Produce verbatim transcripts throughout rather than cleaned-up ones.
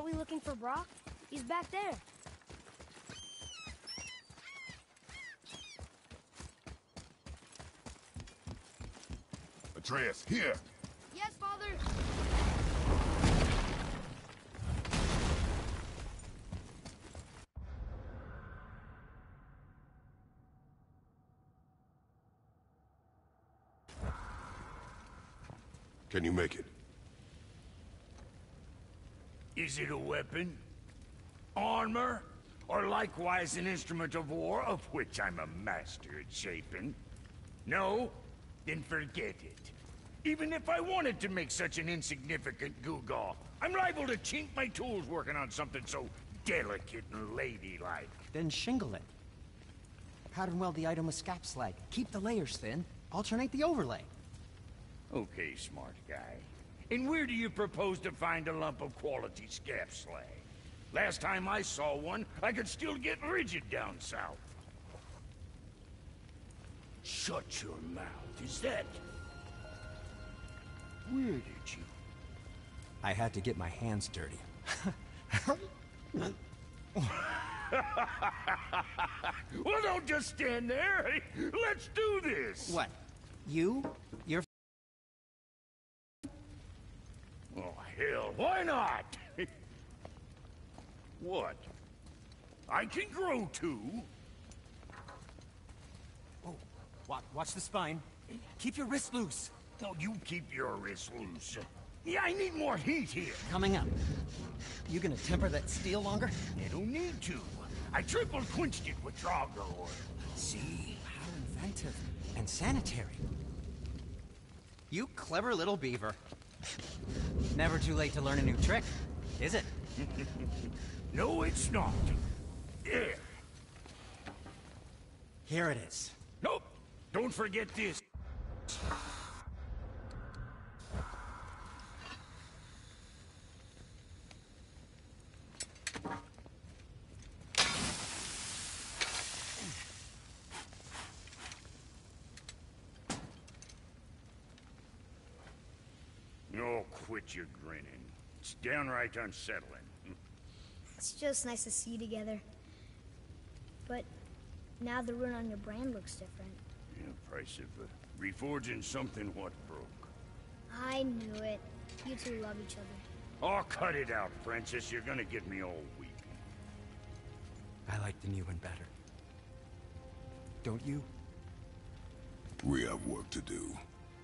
Aren't we looking for Brok? He's back there. Atreus, here! Yes, Father! Can you make it? Is it a weapon? Armor? Or likewise an instrument of war, of which I'm a master at shaping? No? Then forget it. Even if I wanted to make such an insignificant gewgaw, I'm liable to chink my tools working on something so delicate and ladylike. Then shingle it. Pattern weld the item with scap slag. Keep the layers thin. Alternate the overlay. Okay, smart guy. And where do you propose to find a lump of quality scap slag? Last time I saw one, I could still get rigid down south. Shut your mouth, is that... Where did you... I had to get my hands dirty. Well, don't just stand there. Let's do this. What? You? You're... Oh, hell, why not? What? I can grow too. Oh, watch, watch the spine. Keep your wrist loose. No, you keep your wrist loose. Yeah, I need more heat here. Coming up. You gonna temper that steel longer? You don't need to. I triple quenched it with Draugr oil. See? How inventive. And sanitary. You clever little beaver. Never too late to learn a new trick, is it? No, it's not. There. Here it is. Nope. Don't forget this. Oh, quit your grinning. It's downright unsettling. It's just nice to see you together. But now the rune on your brand looks different. Yeah, price of uh, reforging something what broke. I knew it. You two love each other. Oh, cut it out, Princess. You're gonna get me all weepy. I like the new one better. Don't you? We have work to do.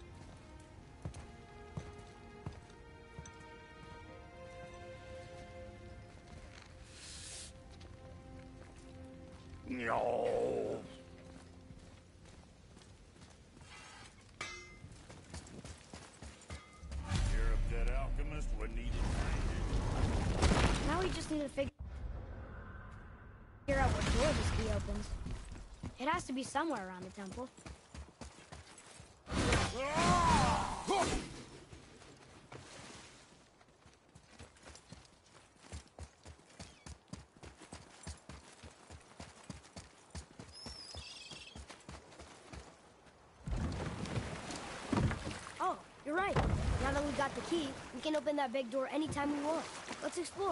No. You're a dead alchemist. What needed finding? Now we just need to figure out what door this key opens. It has to be somewhere around the temple. Oh, you're right. Now that we got the key, we can open that big door anytime we want. Let's explore.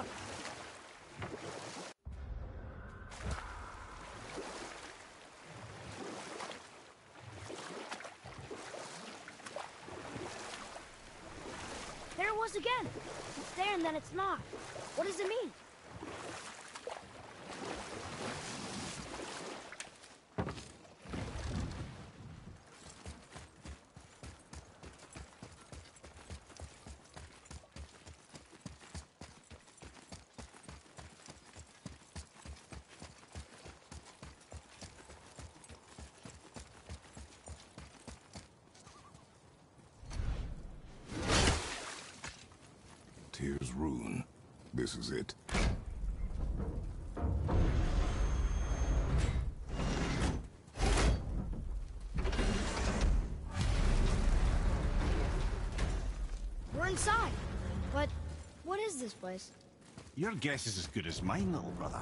There it was again. It's there and then it's not. What does it mean? Tyr's rune. This is it. We're inside. But what is this place? Your guess is as good as mine, little brother.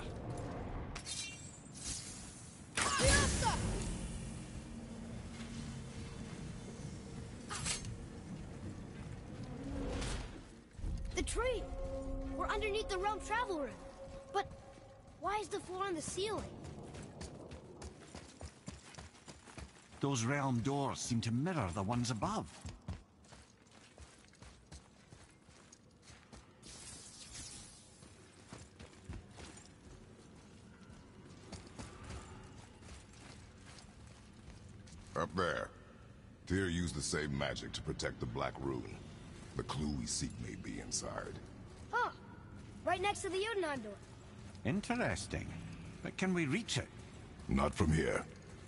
The tree! We're underneath the realm travel room. But why is the floor on the ceiling? Those realm doors seem to mirror the ones above. Up there. Tyr used the same magic to protect the Black Rune. The clue we seek may be inside. Huh. Right next to the Jotunheim door. Interesting. But can we reach it? Not from here.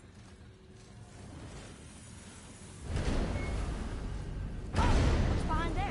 Oh, what's behind there?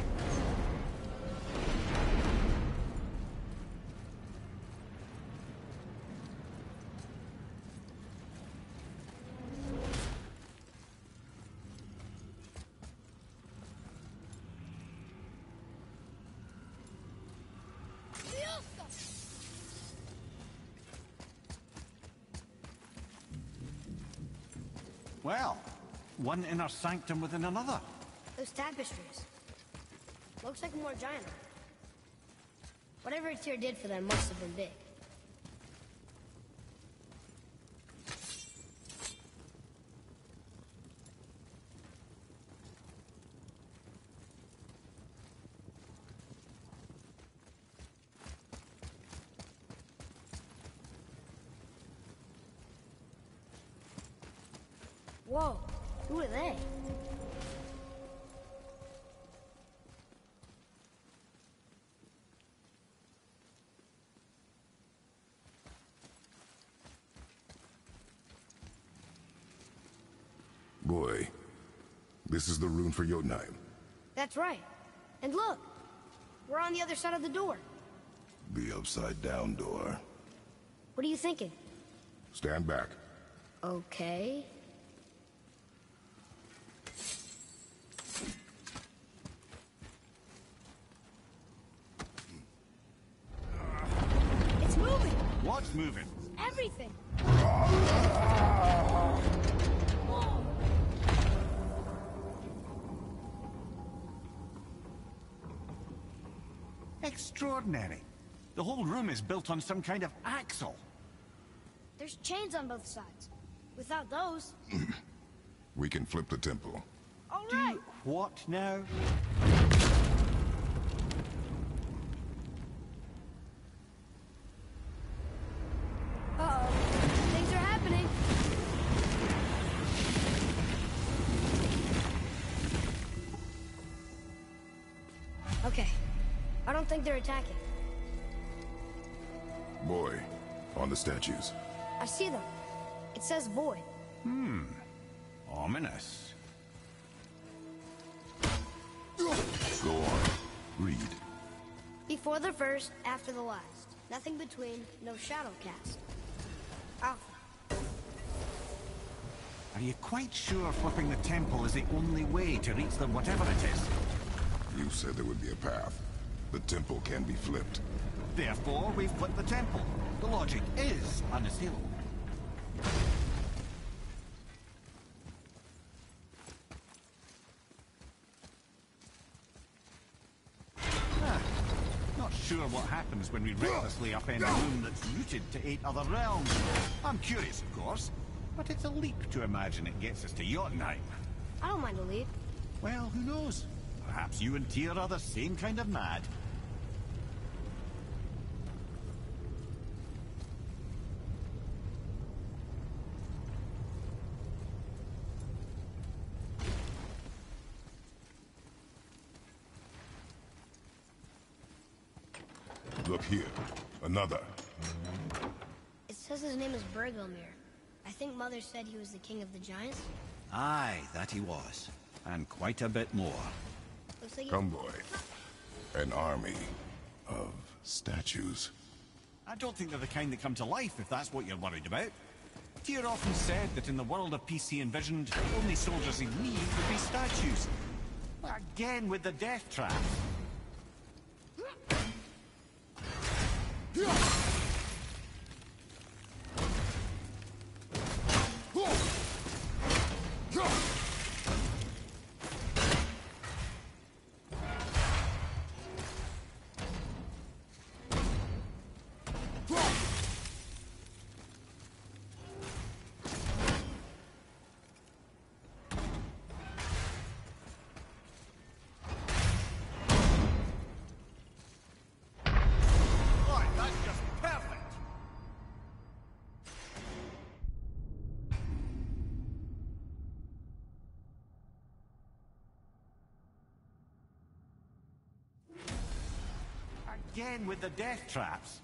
Well, one inner sanctum within another. Those tapestries. Looks like more giant art. Whatever Tyr did for them must have been big. Whoa, who are they? Boy, this is the rune for Jotunheim. That's right. And look, we're on the other side of the door. The upside-down door. What are you thinking? Stand back. Okay. It's moving! What's moving? Everything! Extraordinary. The whole room is built on some kind of axle. There's chains on both sides. Without those... We can flip the temple. All right! What now? Uh-oh. Things are happening. Okay. I don't think they're attacking. Boy, on the statues. I see them. It says void. Hmm. Ominous. Go on. Read. Before the first, after the last. Nothing between, no shadow cast. Alpha. Are you quite sure flipping the temple is the only way to reach them, whatever it is? You said there would be a path. The temple can be flipped. Therefore, we flip the temple. The logic is unassailable. Ah, not sure what happens when we recklessly upend a room that's rooted to eight other realms. I'm curious, of course, but it's a leap to imagine it gets us to Jotunheim. I don't mind a lead. Well, who knows? Perhaps you and Tyr are the same kind of mad. Look here. Another. It says his name is Bergelmir. I think Mother said he was the king of the giants. Aye, that he was. And quite a bit more. Looks like he... Come, boy. An army of statues. I don't think they're the kind that come to life, if that's what you're worried about. Tyr often said that in the world of peace he envisioned, the only soldiers he'd need would be statues. Again with the death trap. again with the death traps.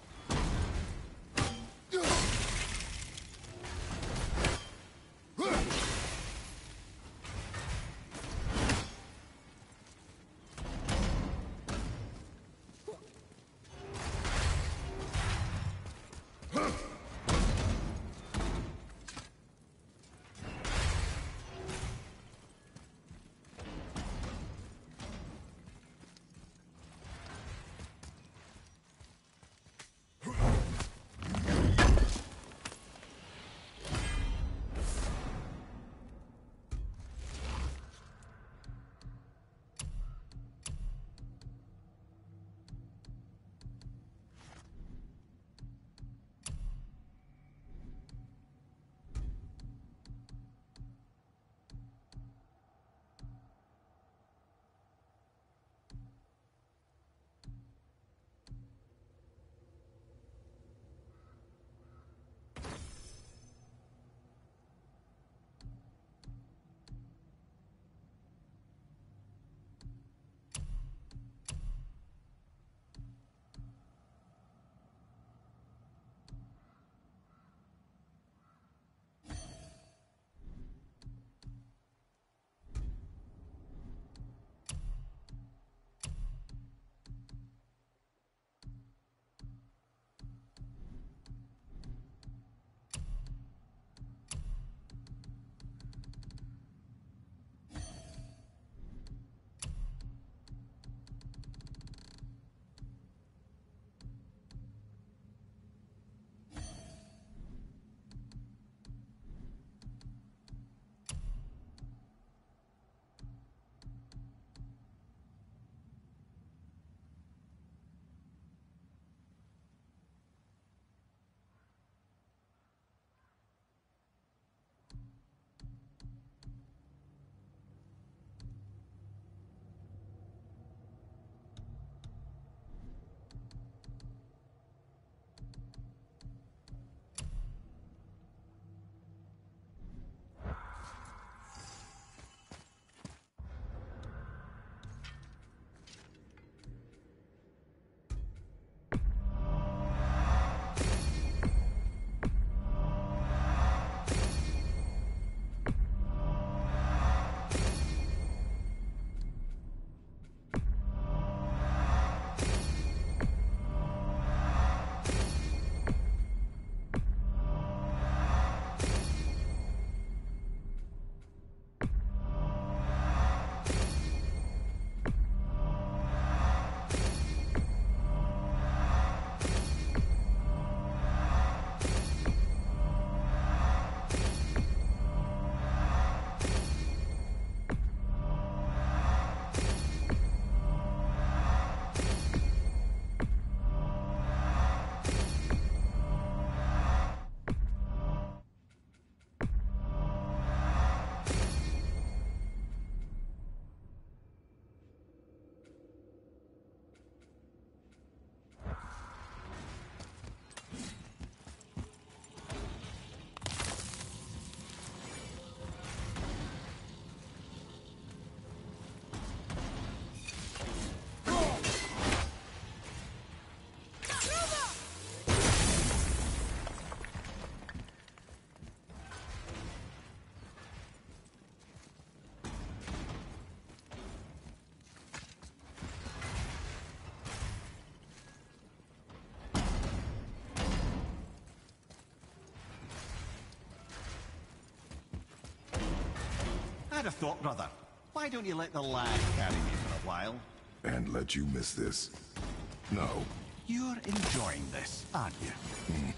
I'd have thought, brother. Why don't you let the lad carry me for a while? And let you miss this? No. You're enjoying this, aren't you? Hmm.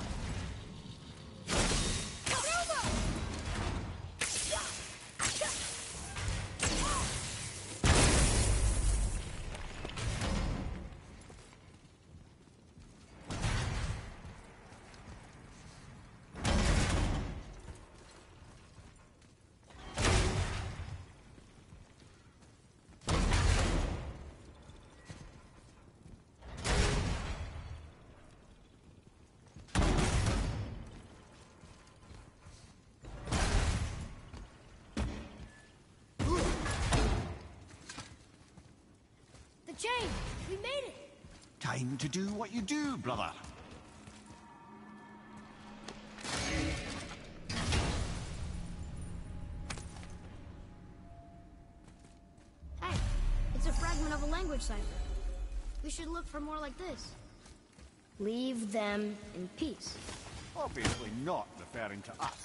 The chain! We made it! Time to do what you do, brother. Hey, it's a fragment of a language cipher. We should look for more like this. Leave them in peace. Obviously not referring to us.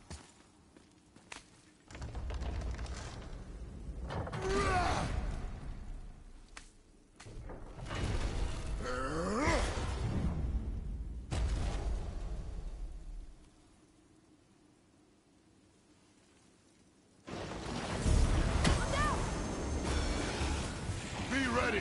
Be ready!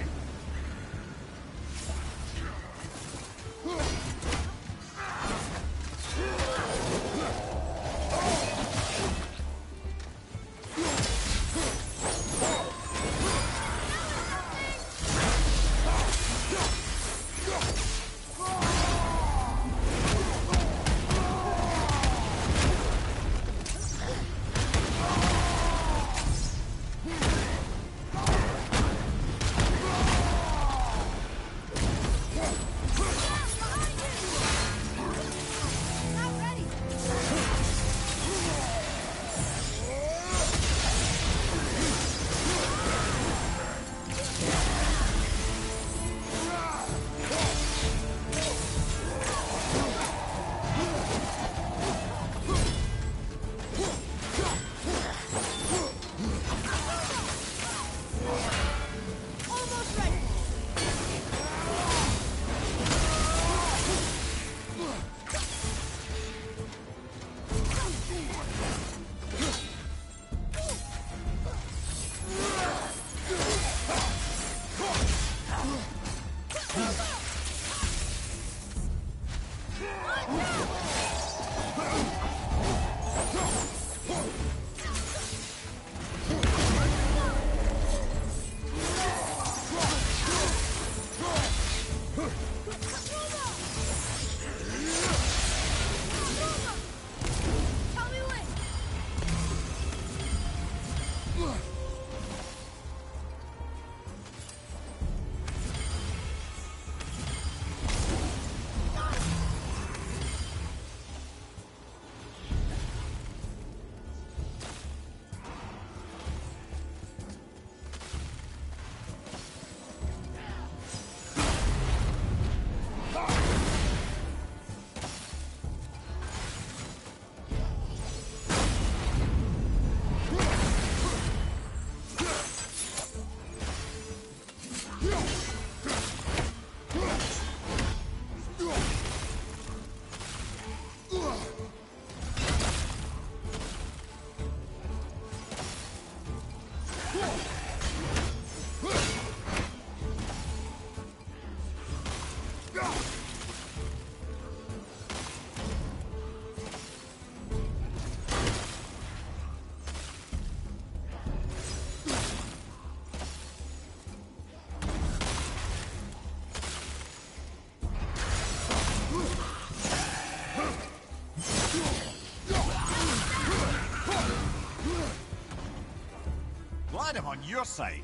Glad I'm on your side.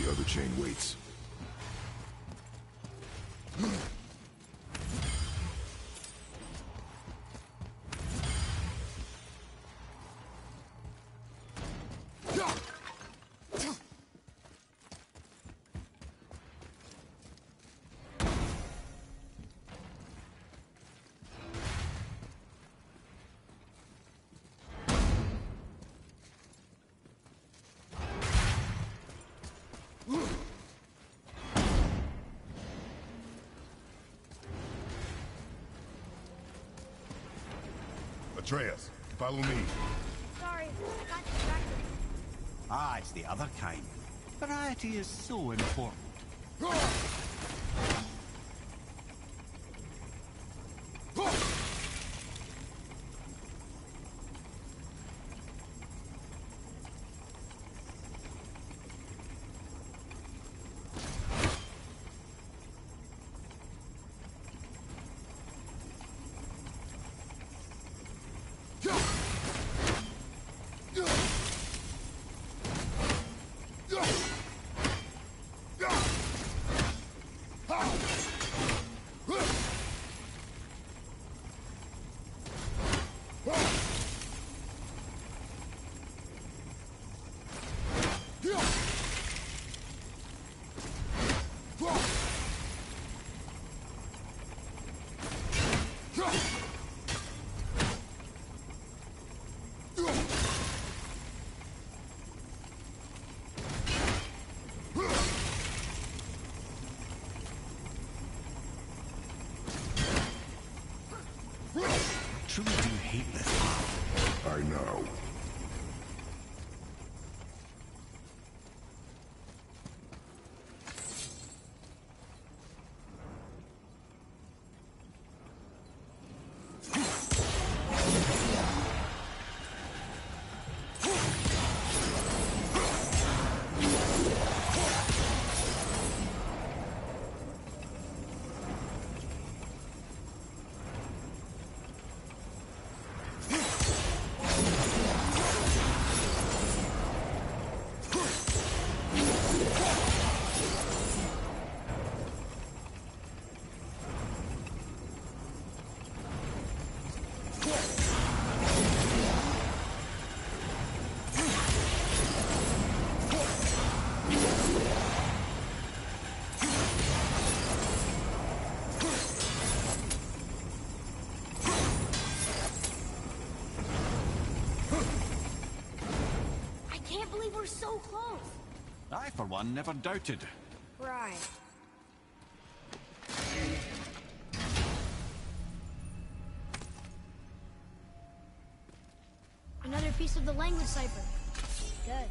The other chain waits. Atreus, follow me. Sorry, I got distracted. Ah, it's the other kind. Variety is so important. I truly do hate this. I know. We're so close. I, for one, never doubted. Right. Another piece of the language cipher. Good.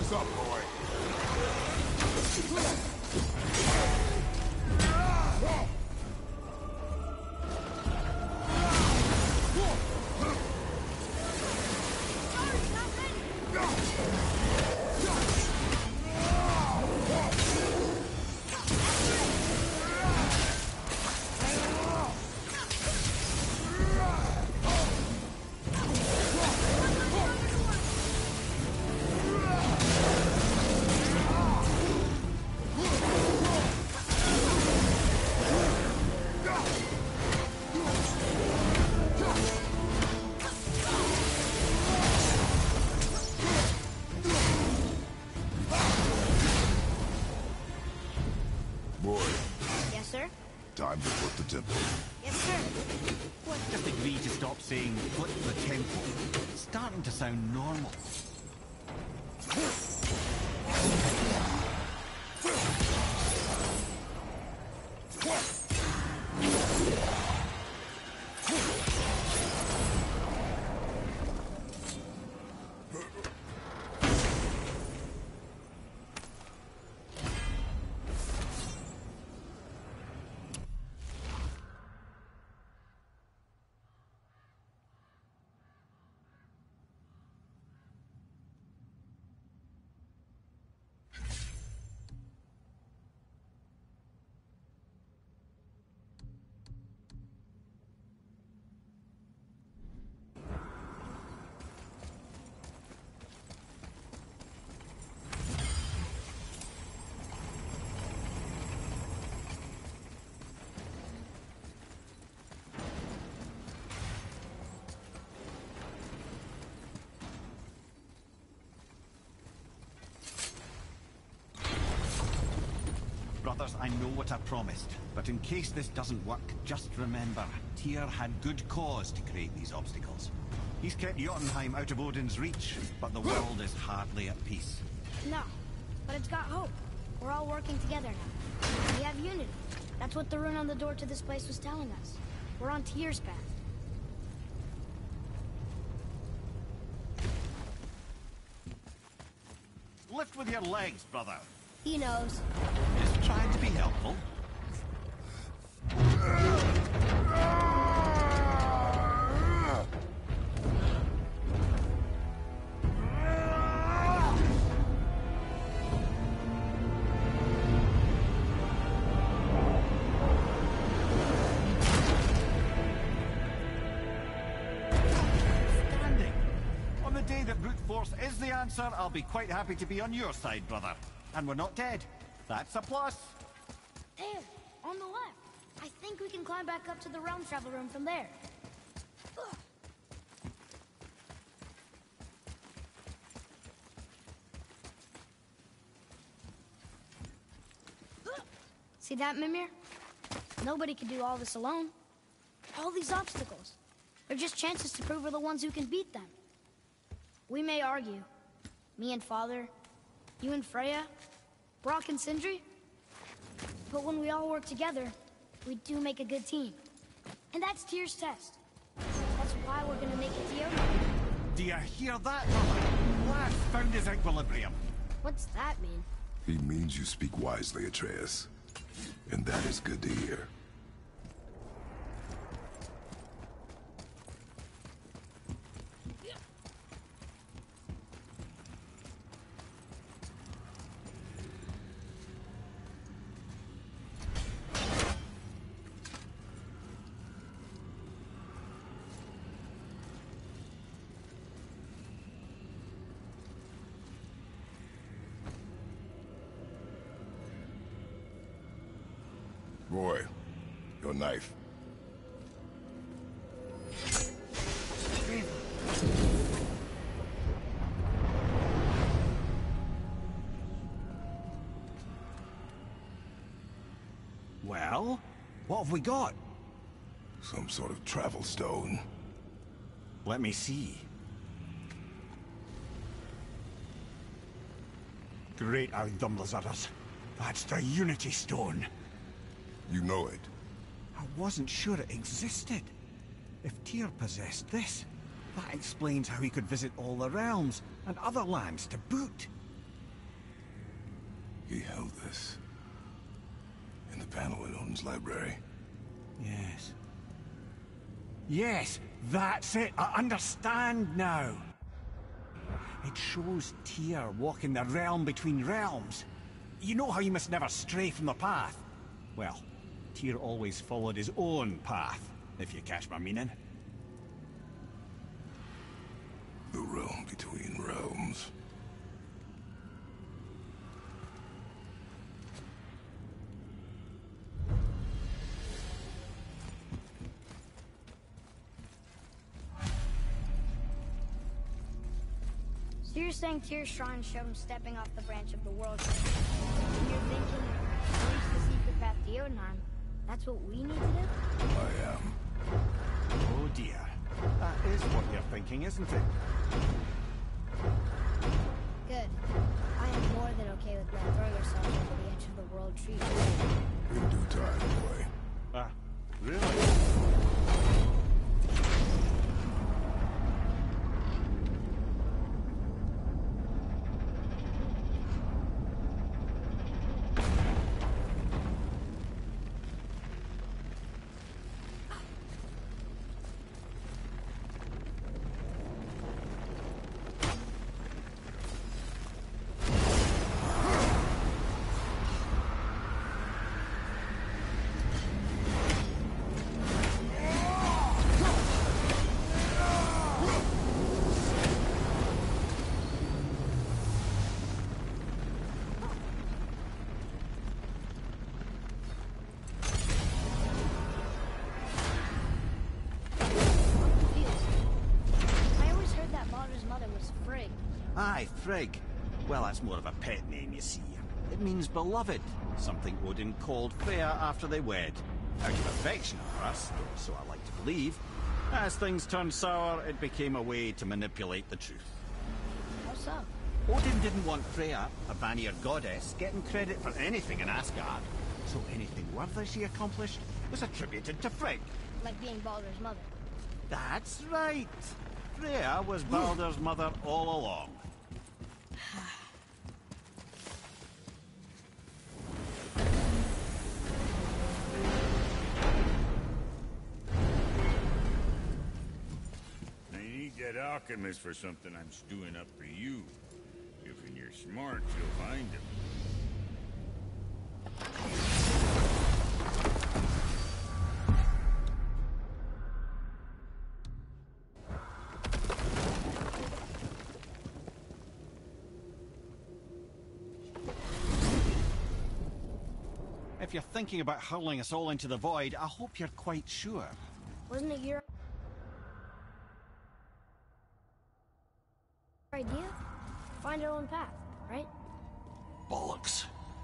this up, boy. Time to flip the temple. Yes, sir. Let's just agree to stop saying flip the temple. It's starting to sound normal. Brothers, I know what I promised, but in case this doesn't work, just remember, Tyr had good cause to create these obstacles. He's kept Jotunheim out of Odin's reach, but the world is hardly at peace. No, but it's got hope. We're all working together now. We have unity. That's what the rune on the door to this place was telling us. We're on Tyr's path. Lift with your legs, brother. He knows. Just trying to be helpful. Standing. On the day that brute force is the answer, I'll be quite happy to be on your side, brother. And we're not dead. That's a plus. There, on the left. I think we can climb back up to the realm travel room from there. Ugh. See that, Mimir? Nobody can do all this alone. All these obstacles. They're just chances to prove we're the ones who can beat them. We may argue. Me and Father, you and Freya, Brock and Sindri. But when we all work together, we do make a good team. And that's Tyr's test. That's why we're gonna make it to Jotunheim. Do you hear that, brother? Lad found his equilibrium. What's that mean? He means you speak wisely, Atreus. And that is good to hear. Boy, your knife. Well, what have we got? Some sort of travel stone. Let me see. Great Audumlazaras. That's the Unity Stone. You know it. I wasn't sure it existed. If Tyr possessed this, that explains how he could visit all the realms and other lands to boot. He held this in the panel in Odin's library. Yes. Yes, that's it. I understand now. It shows Tyr walking the realm between realms. You know how you must never stray from the path? Well, Tyr always followed his own path, if you catch my meaning. The realm between realms. So you're saying Tyr's shrine showed him stepping off the branch of the world tree. And you're thinking, to reach the secret path to Jotunheim, that's what we need to do? I am. Oh dear. That is what you're thinking, isn't it? Good. I am more than okay with not throwing ourselves over the edge of the world tree. In due time, boy. Ah, really? Aye, Frigg. Well, that's more of a pet name, you see. It means beloved, something Odin called Freya after they wed. Out of affection for us, so I like to believe. As things turned sour, it became a way to manipulate the truth. How so? Odin didn't want Freya, a Vanir goddess, getting credit for anything in Asgard. So anything worthy she accomplished was attributed to Frigg. Like being Baldur's mother. That's right. Freya was Baldur's mother all along. I need that alchemist for something I'm stewing up for you. If you're smart, you'll find him. If you're thinking about hurling us all into the void, I hope you're quite sure. Wasn't it your idea? Find our own path, right? Bollocks.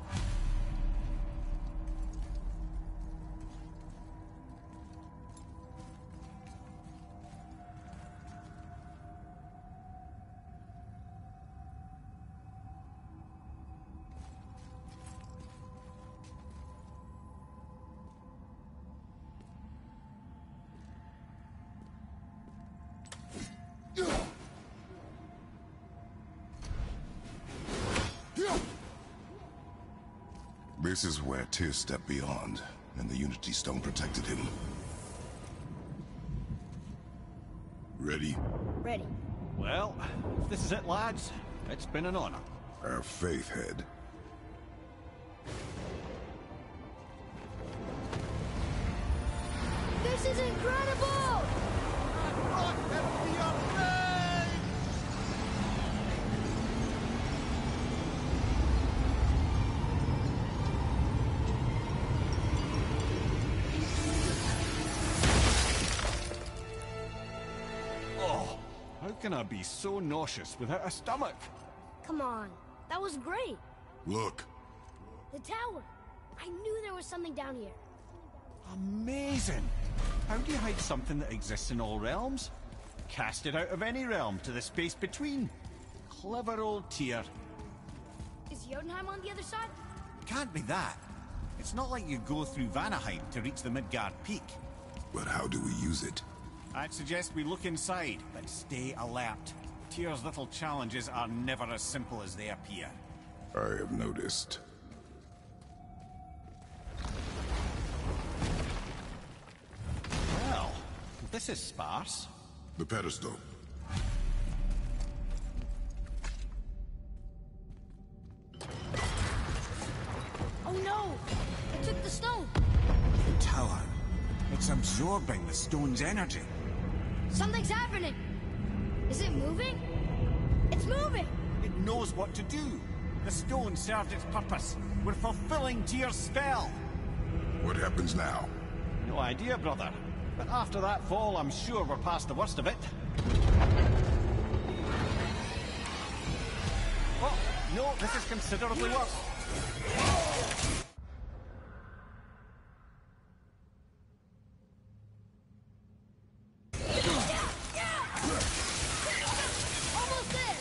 This is where Tyr stepped beyond, and the Unity Stone protected him. Ready? Ready. Well, if this is it, lads, it's been an honor. Our faith head. This is incredible! Oh, how can I be so nauseous without a stomach? Come on, that was great. Look. The tower. I knew there was something down here. Amazing! How do you hide something that exists in all realms? Cast it out of any realm to the space between. Clever old Tyr. Is Jotunheim on the other side? Can't be that. It's not like you go through Vanaheim to reach the Midgard Peak. But how do we use it? I'd suggest we look inside, but stay alert. Tyr's little challenges are never as simple as they appear. I have noticed. This is sparse. The pedestal. Oh no! It took the stone! The tower. It's absorbing the stone's energy. Something's happening! Is it moving? It's moving! It knows what to do. The stone served its purpose. We're fulfilling Tyr's spell. What happens now? No idea, brother. But after that fall, I'm sure we're past the worst of it. Oh, no, this is considerably worse. Almost there!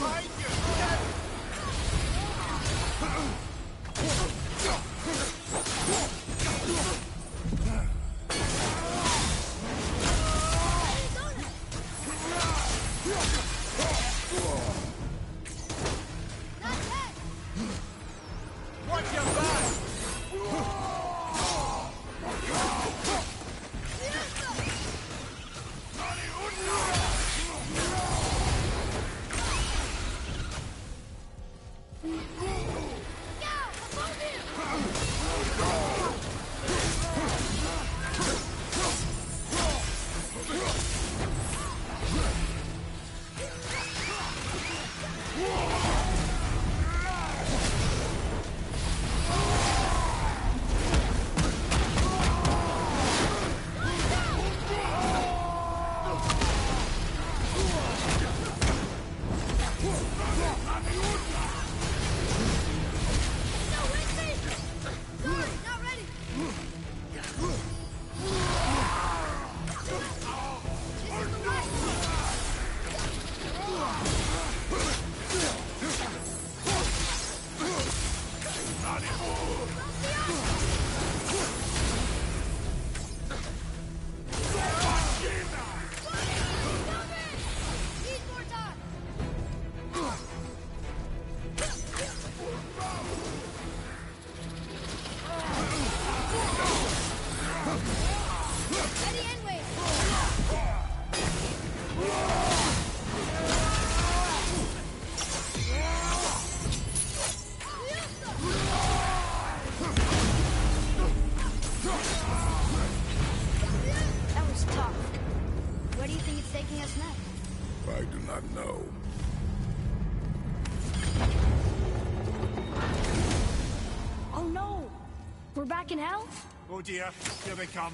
Back in hell? Oh dear, here they come.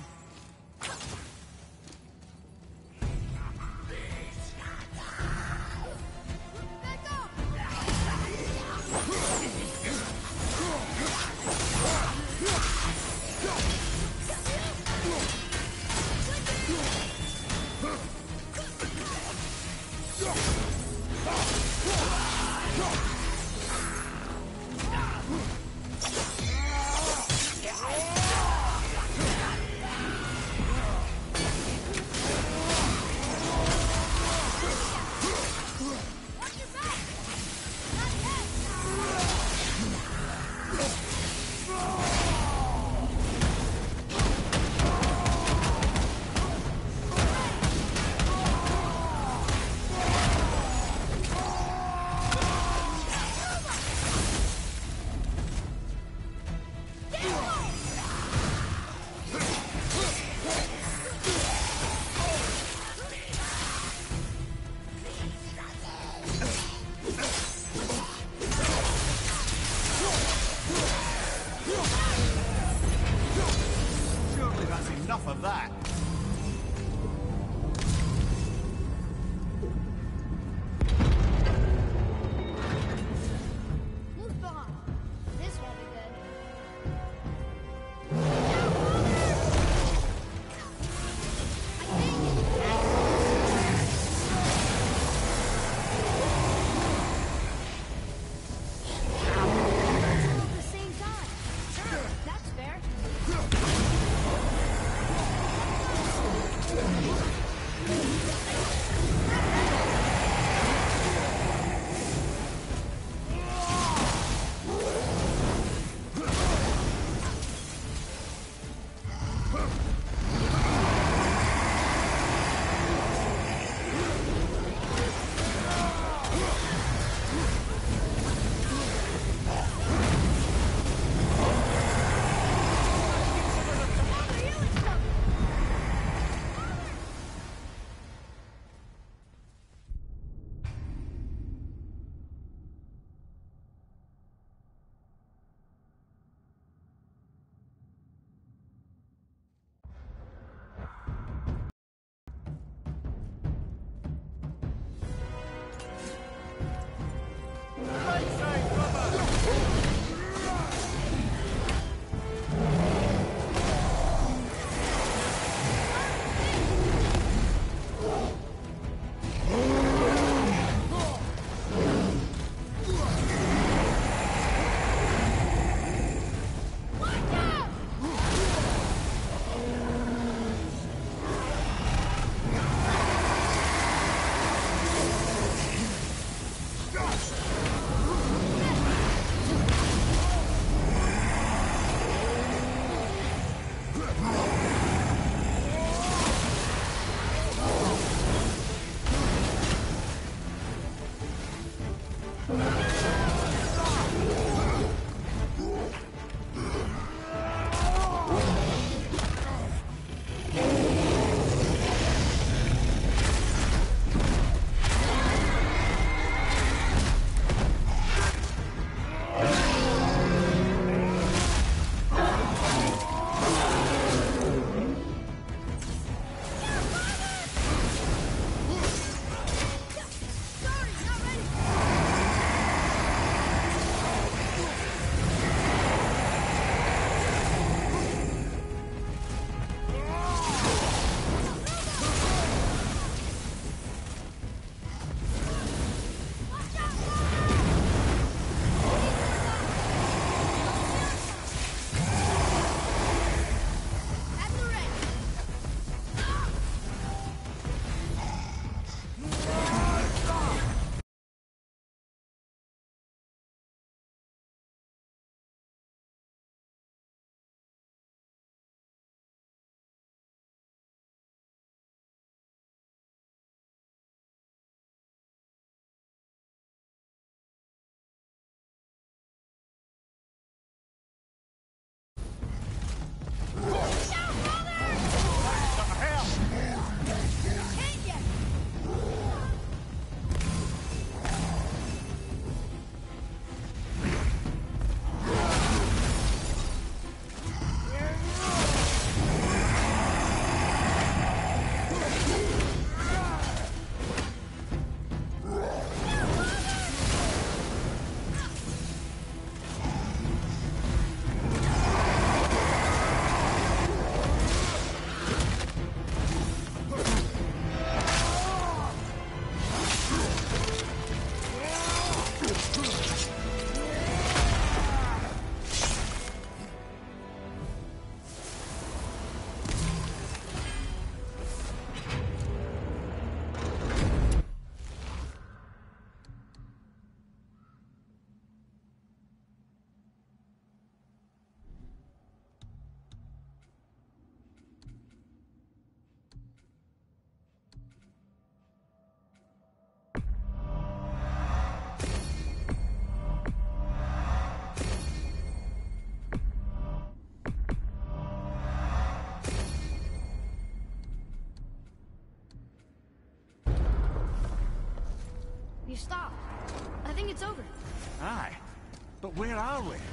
You stopped. I think it's over. Aye. But where are we?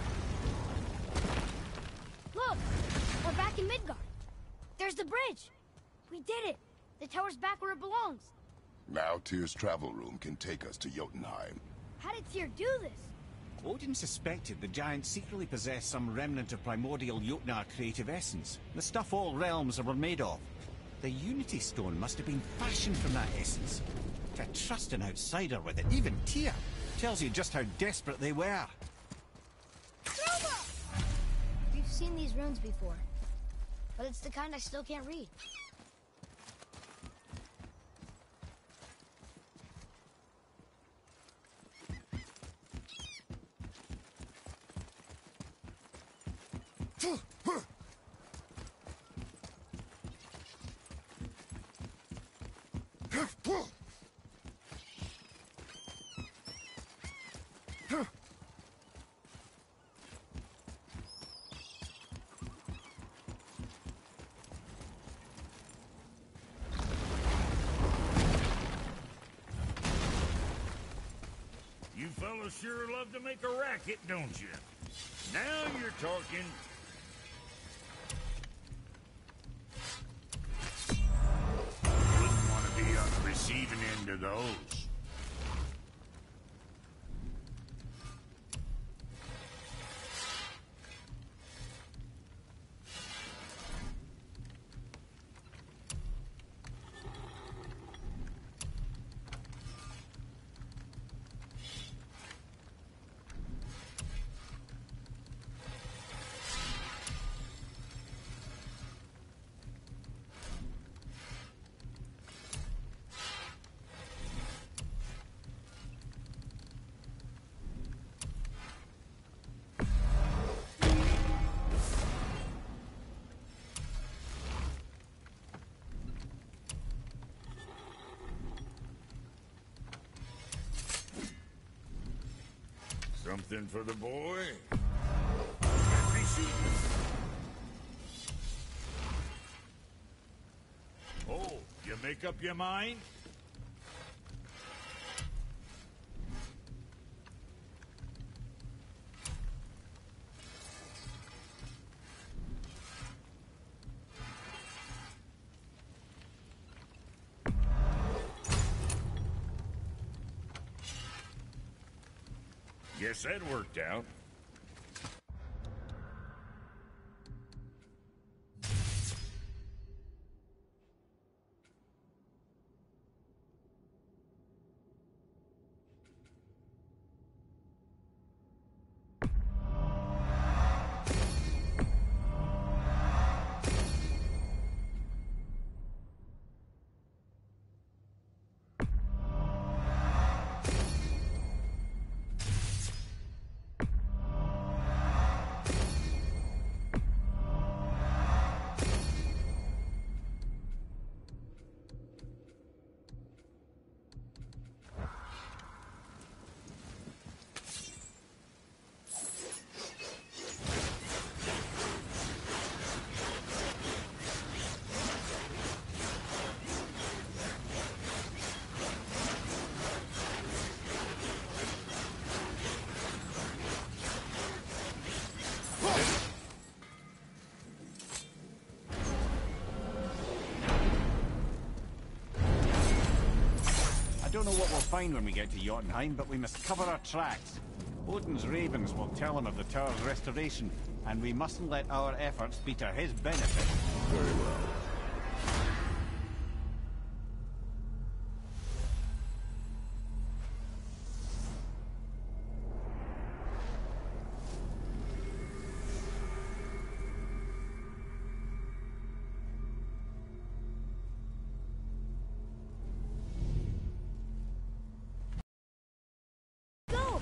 Look! We're back in Midgard. There's the bridge. We did it. The tower's back where it belongs. Now Tyr's travel room can take us to Jotunheim. How did Tyr do this? Odin suspected the giant secretly possessed some remnant of primordial Jotnar creative essence, the stuff all realms were made of. The Unity Stone must have been fashioned from that essence. To trust an outsider with it, even Tyr, tells you just how desperate they were. We've seen these runes before, but it's the kind I still can't read. You fellas sure love to make a racket, don't you? Now you're talking. Wouldn't want to be on the receiving end of those. Something for the boy? Can't be seen. Oh, you make up your mind? Guess that worked out. I don't know what we'll find when we get to Jotunheim, but we must cover our tracks. Odin's ravens will tell him of the tower's restoration, and we mustn't let our efforts be to his benefit. Very well. Go!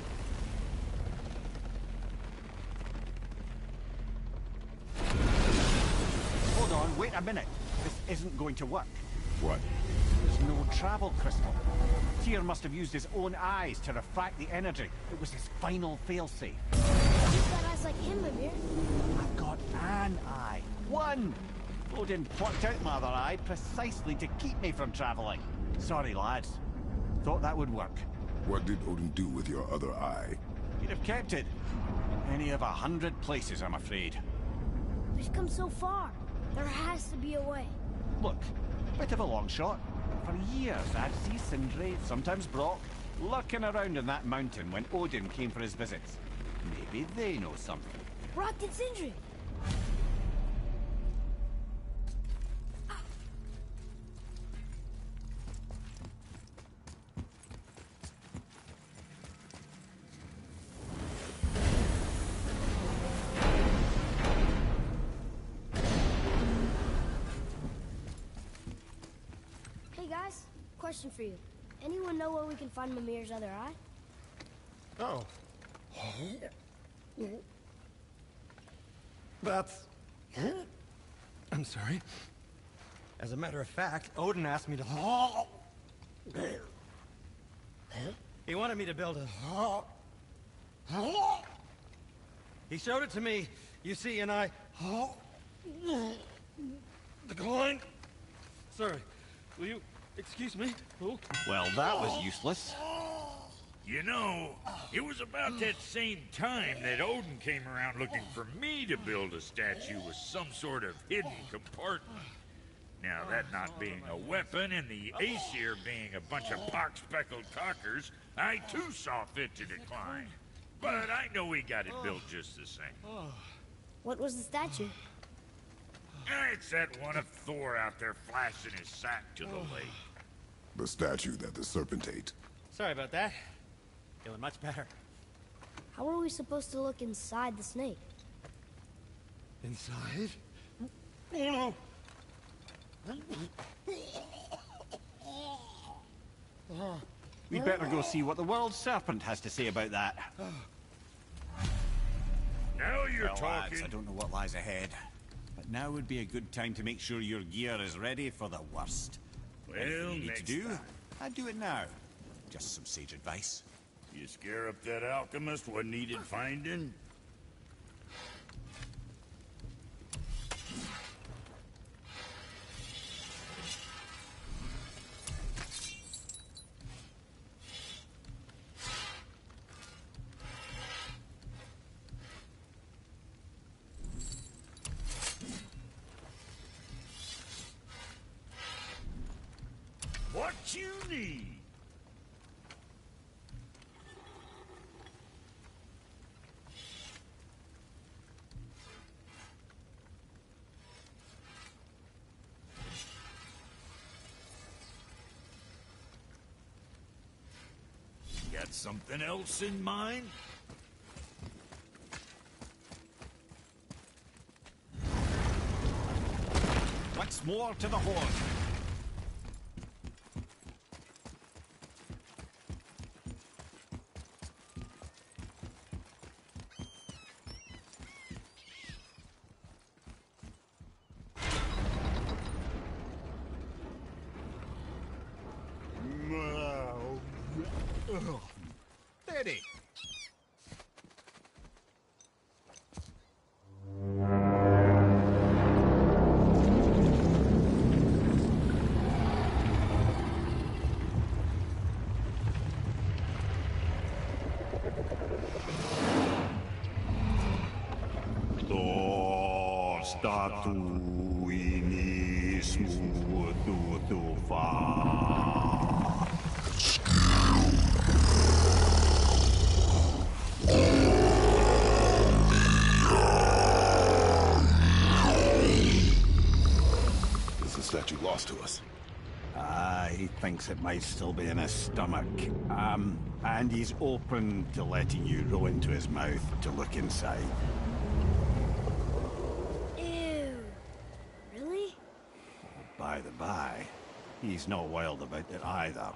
Hold on, wait a minute. This isn't going to work. What? There's no travel crystal. Tyr must have used his own eyes to refract the energy. It was his final failsafe. You've got eyes like him, Mimir. I've got an eye. One! Odin plucked out my other eye precisely to keep me from travelling. Sorry, lads. Thought that would work. What did Odin do with your other eye? He'd have kept it. In any of a hundred places, I'm afraid. We've come so far. There has to be a way. Look, bit of a long shot. For years, I've seen Sindri, sometimes Brock, lurking around in that mountain when Odin came for his visits. Maybe they know something. Brock and Sindri. Hey guys, question for you. Anyone know where we can find Mimir's other eye? Oh. That's... I'm sorry. As a matter of fact, Odin asked me to... He wanted me to build a... He showed it to me, you see, and I... Declined. Sorry. Will you excuse me? Oh. Well, that was useless. You know, it was about that same time that Odin came around looking for me to build a statue with some sort of hidden compartment. Now, that not being a weapon and the Aesir being a bunch of pock-speckled cockers, I too saw fit to decline. But I know we got it built just the same. What was the statue? It's that one of Thor out there flashing his sack to the lake. The statue that the serpent ate. Sorry about that. Feeling much better. How are we supposed to look inside the snake? Inside? Oh no! We'd better go see what the world serpent has to say about that. Now you're Well, talking. lads, I don't know what lies ahead, but now would be a good time to make sure your gear is ready for the worst. Well, Anything you need next to do, time. I'd do it now. Just some sage advice. You scare up that alchemist what needed finding? What you need? Got something else in mind? What's more to the horn? Steady. Thor statuinis mutu fa. Is the statue lost to us? Ah, he thinks it might still be in his stomach. Um, and he's open to letting you roll into his mouth to look inside. Ew. Really? By the by, he's not wild about it either.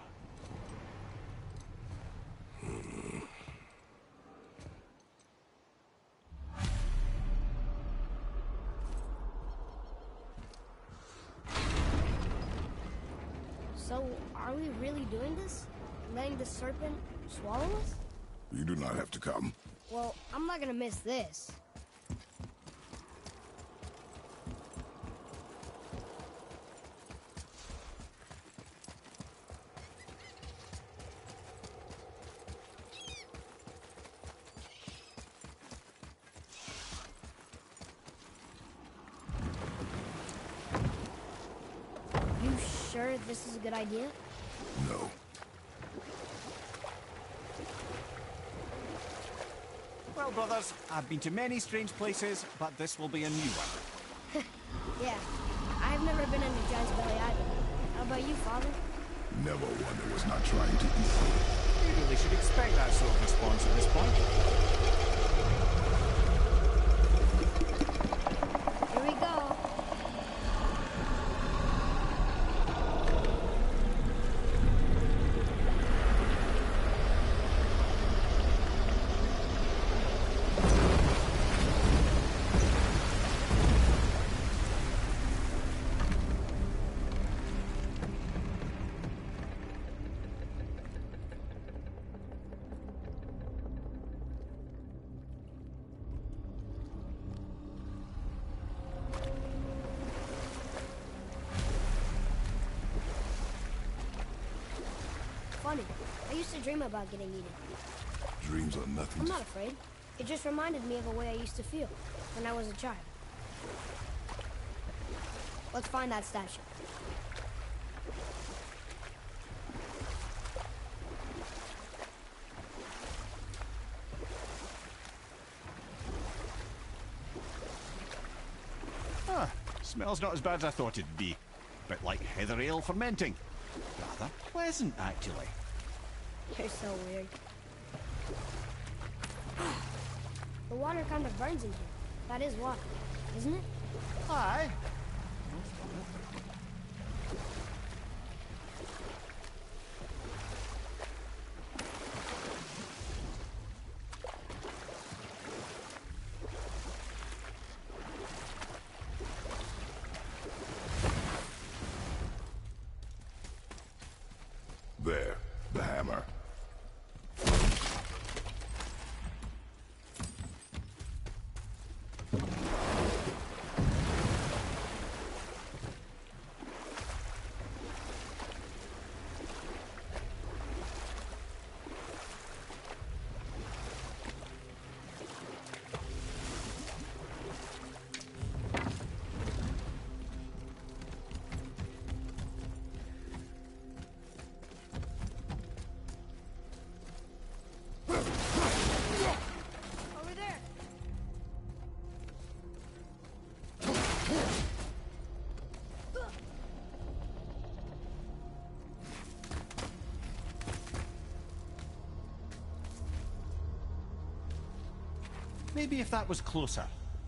So, are we really doing this? Letting the serpent swallow us? You do not have to come. Well, I'm not gonna miss this. sure this is a good idea? No. Well, brothers, I've been to many strange places, but this will be a new one. Yeah. I've never been into Giant's Belly either. How about you, Father? Never one that was not trying to eat. You really should expect that sort of response at this point. Here we go. Funny. I used to dream about getting eaten. Dreams are nothing I'm to... not afraid. It just reminded me of a way I used to feel when I was a child. Let's find that statue. Ah, smells not as bad as I thought it'd be. Bit like heather ale fermenting. Rather pleasant, actually. You're so weird. The water kind of burns in here. That is water, isn't it? Aye. There, the hammer. Over there. Maybe if that was closer.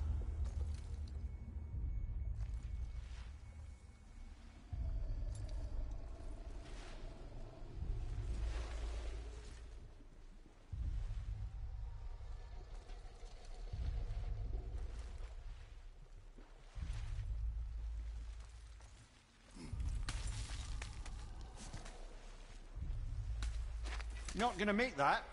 Not gonna make that.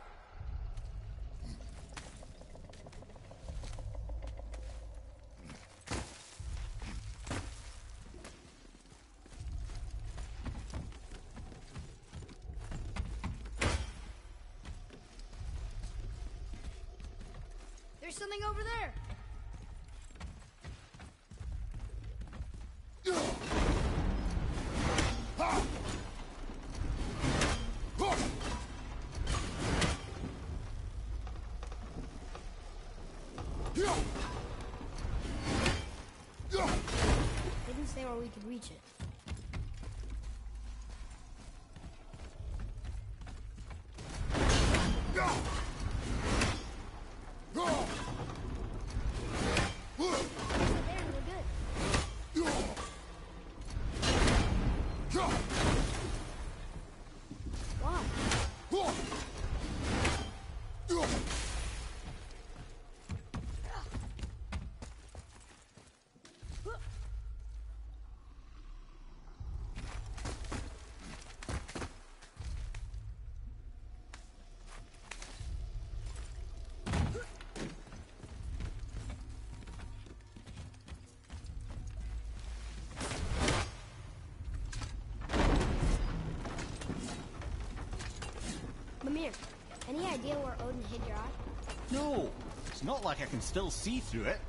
There's something over there. Didn't say where we could reach it. There, we're good. Why? Mimir, any idea where Odin hid your eye? No, it's not like I can still see through it.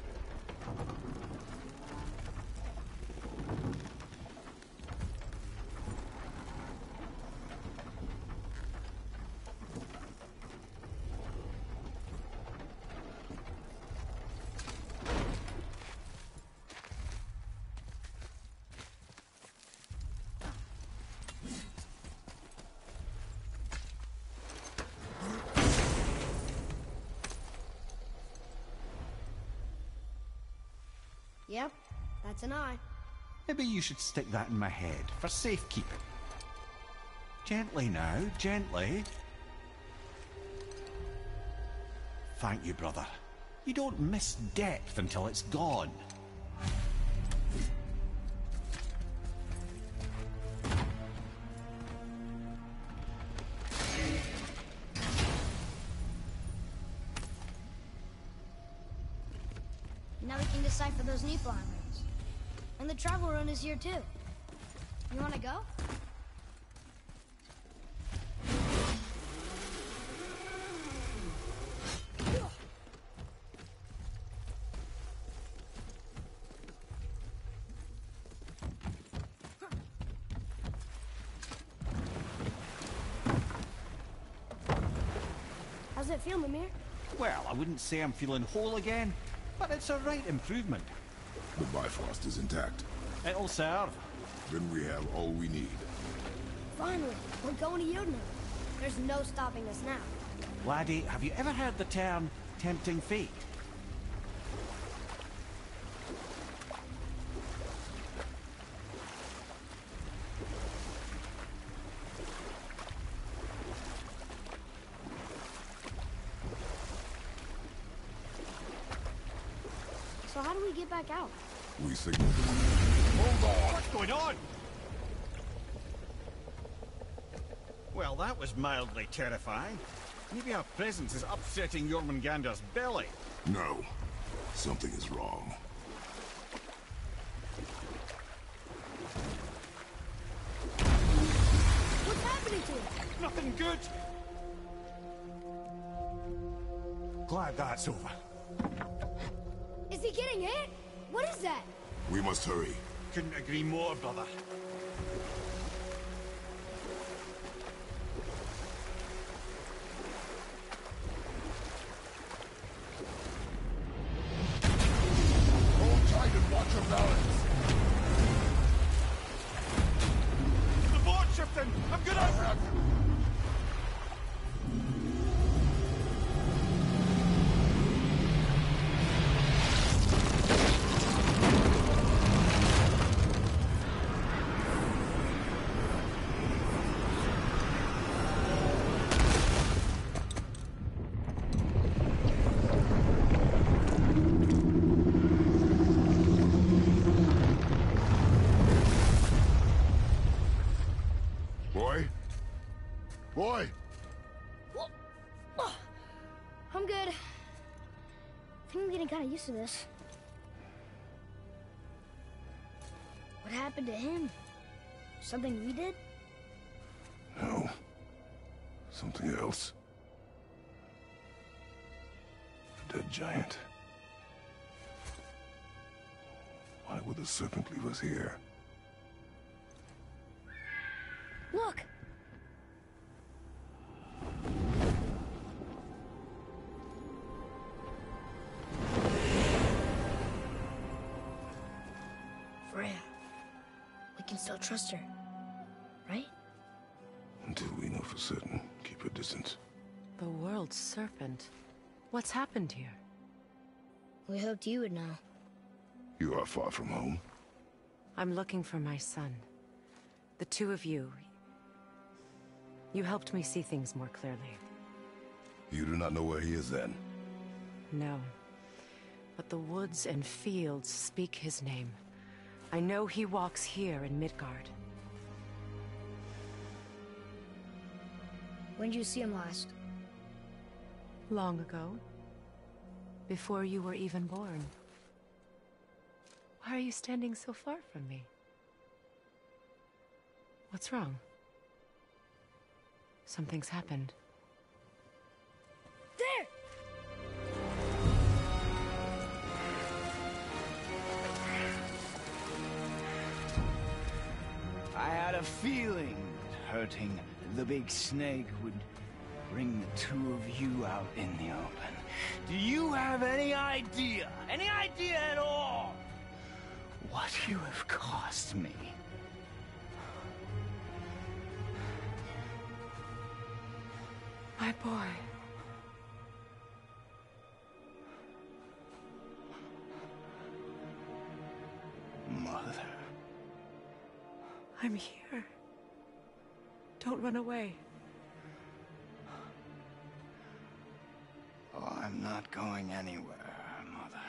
Yep, that's an eye. Maybe you should stick that in my head for safekeeping. Gently now, gently. Thank you, brother. You don't miss depth until it's gone. Now we can decipher those Niflheim runes. And the travel rune is here too. You wanna go? How's it feel, Mimir? Well, I wouldn't say I'm feeling whole again, but it's a right improvement. The Bifrost is intact. It'll serve. Then we have all we need. Finally, we're going to Yudna. There's no stopping us now. Laddie, have you ever heard the term tempting fate? So how do we get back out? We signal them. Hold on! What's going on? Well, that was mildly terrifying. Maybe our presence is upsetting Jormungandr's belly. No. Something is wrong. What's happening to him? Nothing good! Glad that's over. Is he getting hit? What is that? We must hurry. Couldn't agree more, brother. Hold tight and watch your balance. The board shifting! I'm gonna... Boy? Boy! I'm good. I think I'm getting kind of used to this. What happened to him? Something we did? No. Something else. A dead giant. Why would the serpent leave us here? Look! Freya. We can still trust her, right? Until we know for certain, keep her distance. The world's serpent. What's happened here? We hoped you would know. You are far from home. I'm looking for my son. The two of you. You helped me see things more clearly. You do not know where he is then? No. But the woods and fields speak his name. I know he walks here in Midgard. When did you see him last? Long ago. Before you were even born. Why are you standing so far from me? What's wrong? Something's happened. There! I had a feeling that hurting the big snake would bring the two of you out in the open. Do you have any idea, any idea at all, what you have cost me? My boy. I'm here. Don't run away. Oh, I'm not going anywhere, Mother.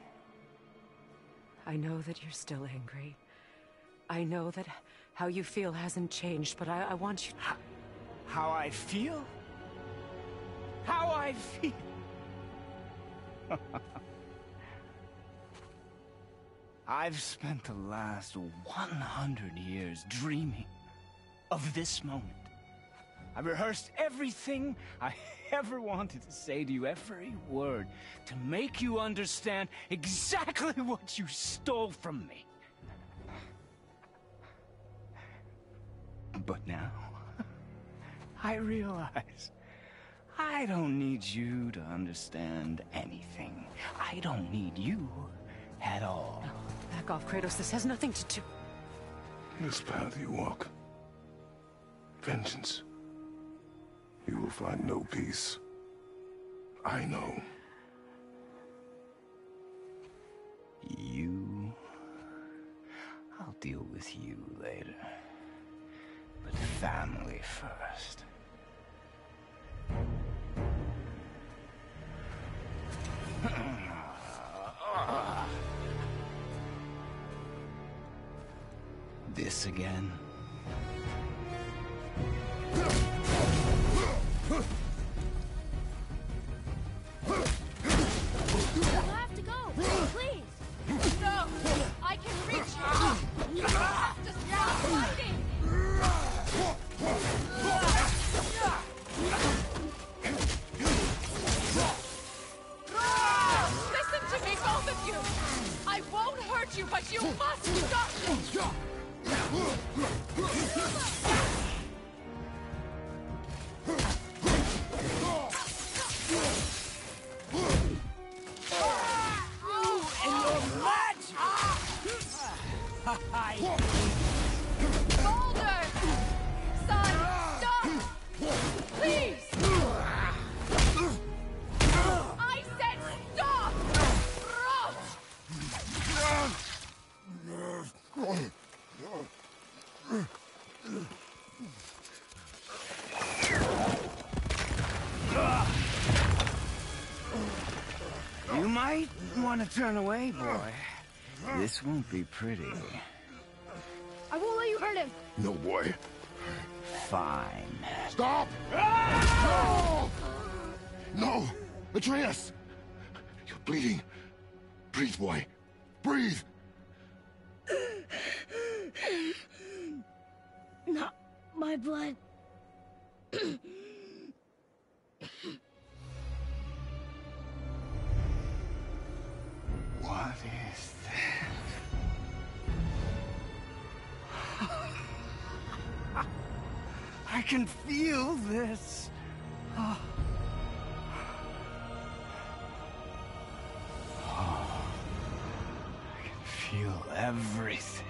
I know that you're still angry. I know that how you feel hasn't changed, but I, I want you... How, how I feel? How I feel? I've spent the last one hundred years dreaming of this moment. I rehearsed everything I ever wanted to say to you, every word, to make you understand exactly what you stole from me. But now, I realize I don't need you to understand anything. I don't need you at all. No, back off, Kratos. This has nothing to do... This path you walk, vengeance, you will find no peace. I know. You... I'll deal with you later. But family first. This again? You have to go, please. No! I can reach you! You have to stop fighting! Listen to me, both of you! I won't hurt you, but you must stop this! Boulder! Son, stop! Please! I said stop! You might want to turn away, boy. This won't be pretty. I won't let you hurt him. No, boy. Fine. Stop! No! No! Atreus! You're bleeding. Breathe, boy. Breathe! Not my blood. What is this? I can feel this. Oh. Oh. I can feel everything.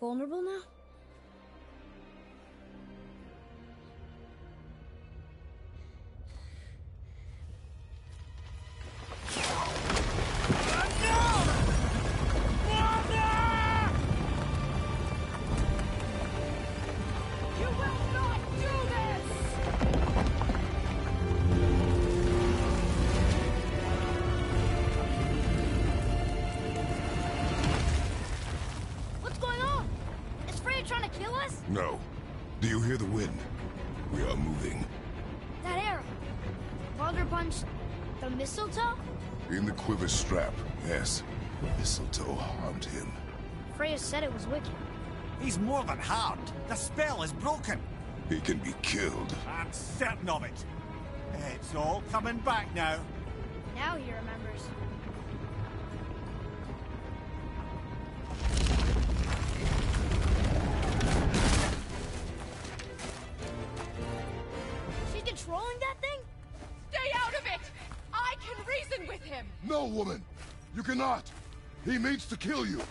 vulnerable now? No. Do you hear the wind? We are moving. That arrow. Father punched the mistletoe? In the quiver strap, yes. Mistletoe harmed him. Freya said it was wicked. He's more than harmed. The spell is broken. He can be killed. I'm certain of it. It's all coming back now. Now he remembers. She's controlling that thing? Stay out of it! I can reason with him! No, woman! You cannot! He means to kill you!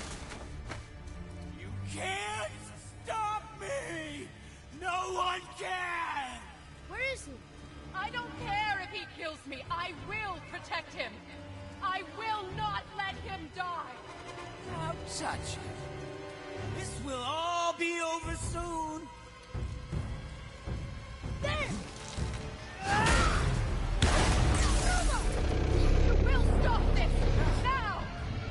You can't stop me! No one can! Where is he? I don't care if he kills me. I will protect him. I will not let him die. Don't touch it. This will all be over soon. There! You will stop this now.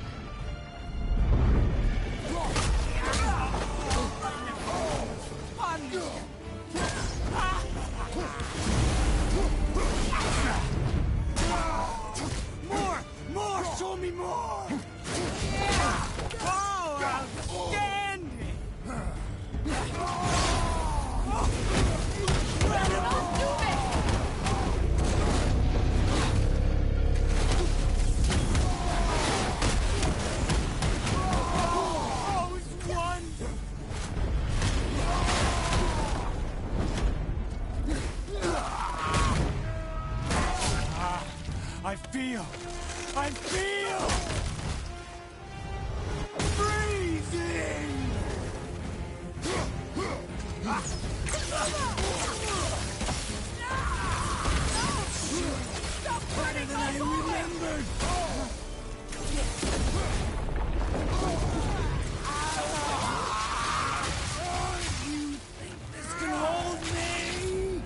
More! More! Show me more! Oh, outstanding! Oh, it's wonderful! I feel, I feel freezing. Stop Better than I remembered. You think this can hold me?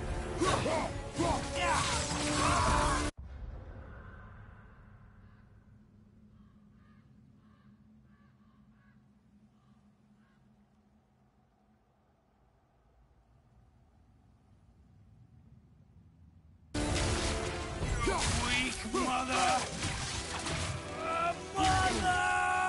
Weak mother! Uh, mother!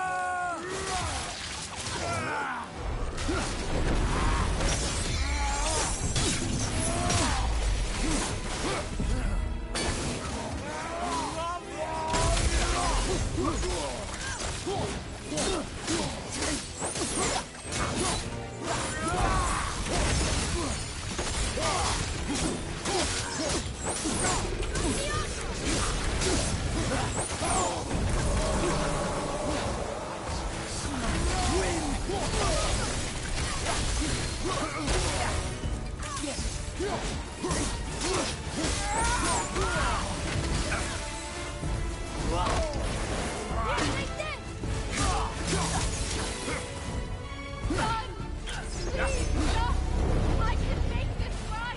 Son! Please, stop! I can make this right!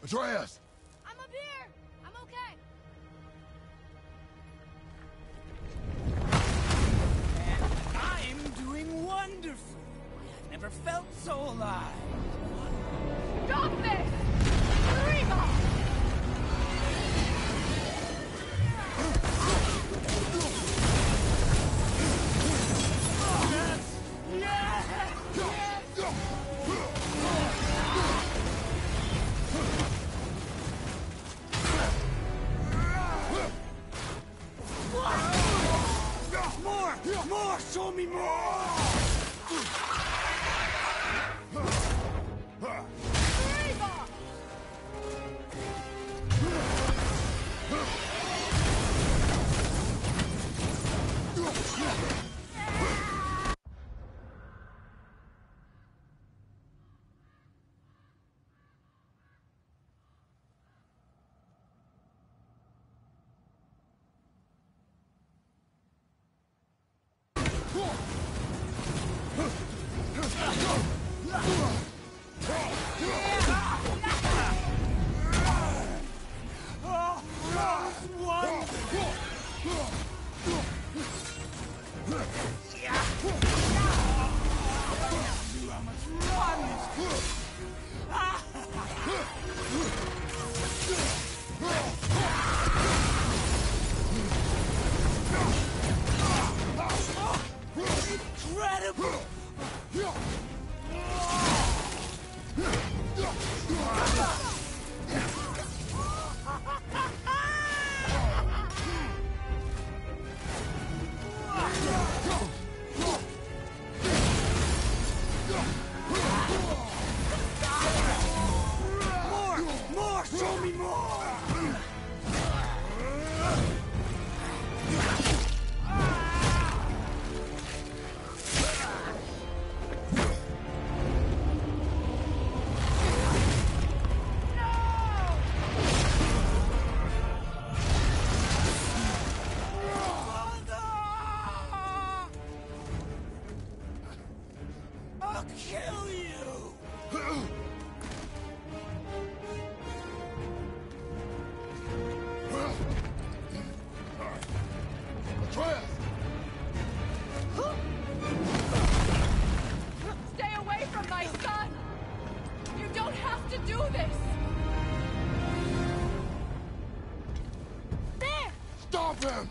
Atreus! I'm up here! I'm okay! I'm doing wonderful. I've never felt so alive. Stop this! Reba! More! More! Show me more! Incredible! More! More! Show me more! I'll kill you! Atreus! Stay away from my son! You don't have to do this! There! Stop him!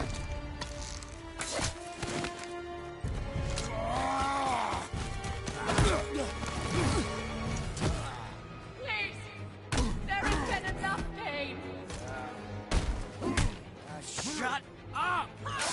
Please! There has been enough pain! Shut up!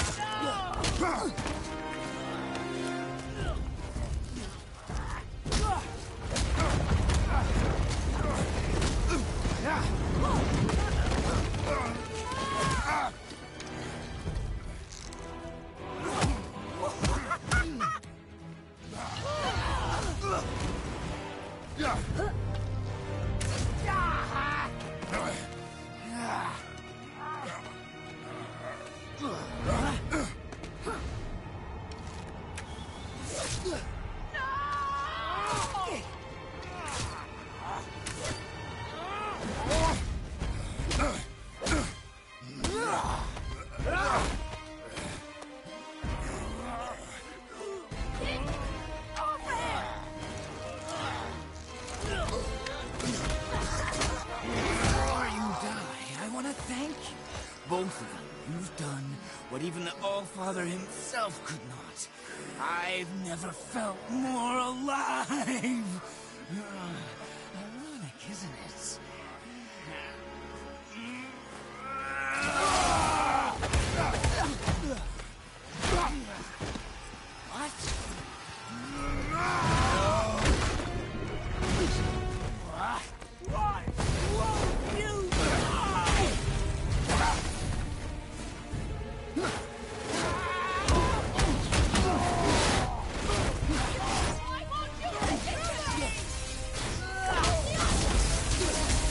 Both of you, you've done what even the All-Father himself could not. I've never felt more alive! Ironic, isn't it? What? What? Won't you die? I want you to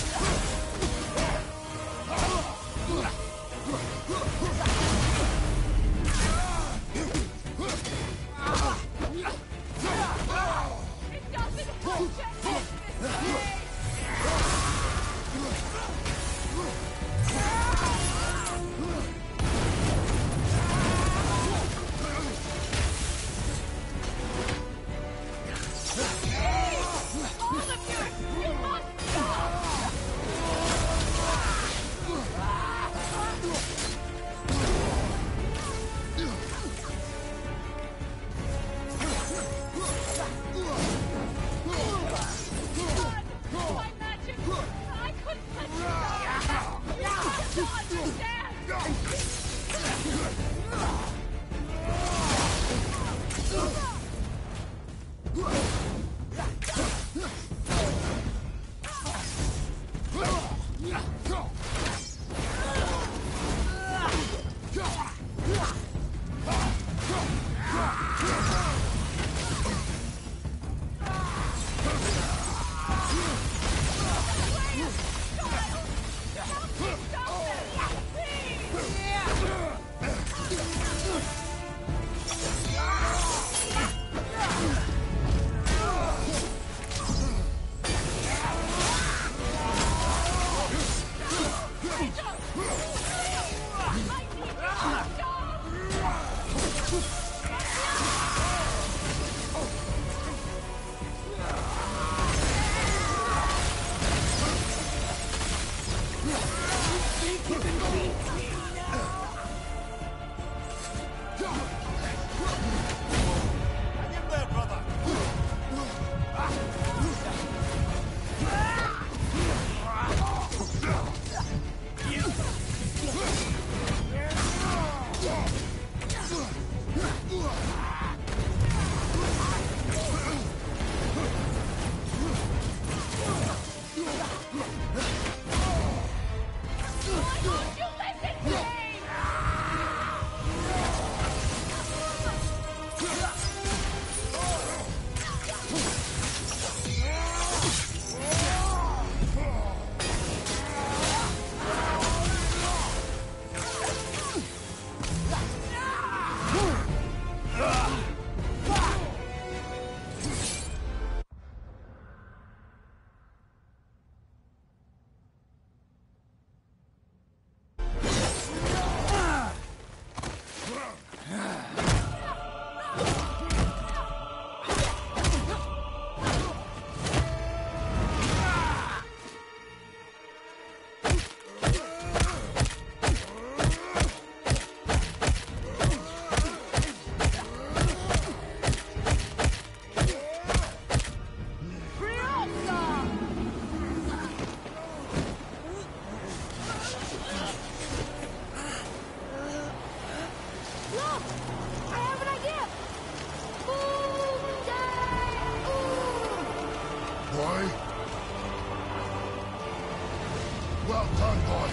Well done, boy.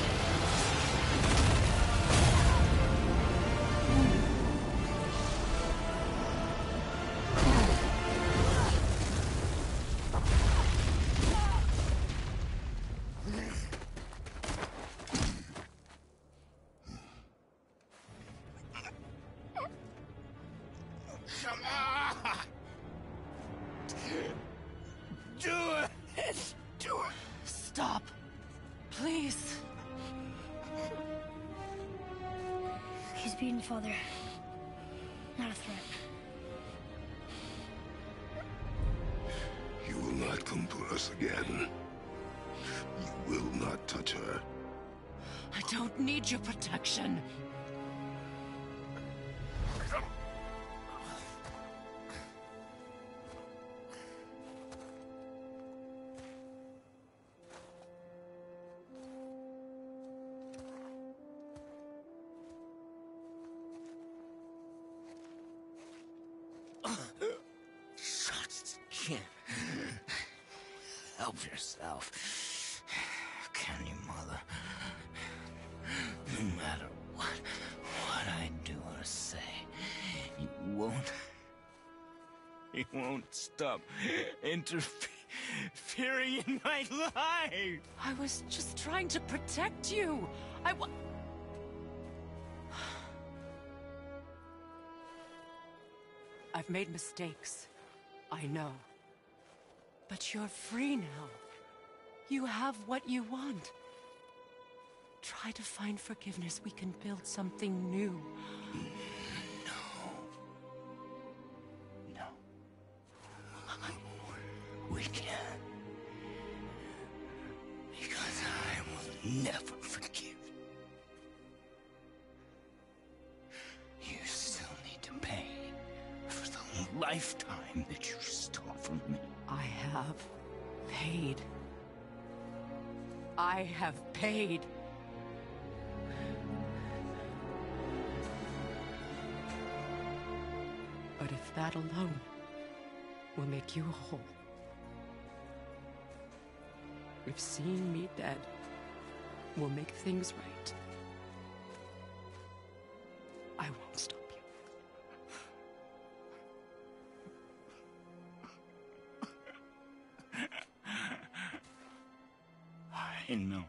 Come on! Do it! Do it! Stop. Please. He's beaten, Father. Not a threat. You will not come for us again. You will not touch her. I don't need your protection. Help yourself. Can you, Mother? No matter what, what I do or say, you won't... You won't stop interfering in my life! I was just trying to protect you. I wa- I've made mistakes. I know. But you're free now. You have what you want. Try to find forgiveness. We can build something new. No. No. We can't. Because I will never forgive. You still need to pay for the lifetime that you stole from me. I have paid. I have paid. But if that alone will make you whole, if seeing me dead will make things right, I won't stop you. I know.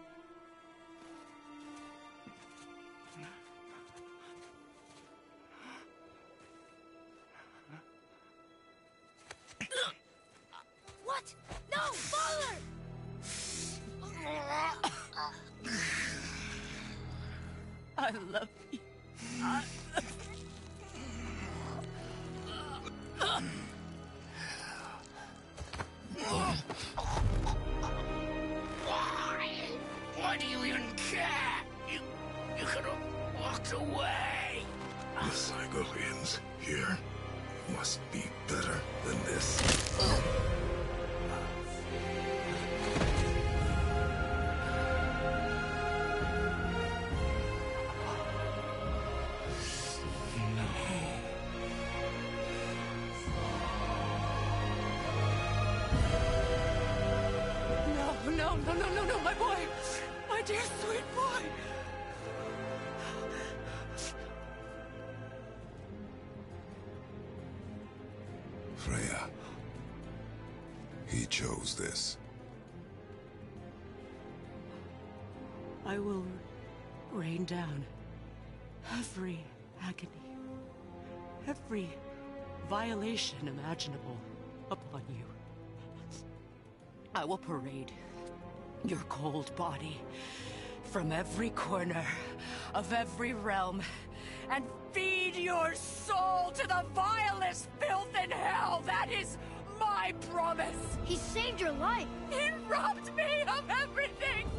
What? No, Father! I love you. I... The cycle ends here. Must be better than this. No, no, no, no, no, no, my boy! My dear sweet boy! Freya. He chose this. I will rain down every agony, every violation imaginable upon you. I will parade your cold body from every corner of every realm and feed your soul to the vilest filth in hell. That is my promise. He saved your life. He robbed me of everything.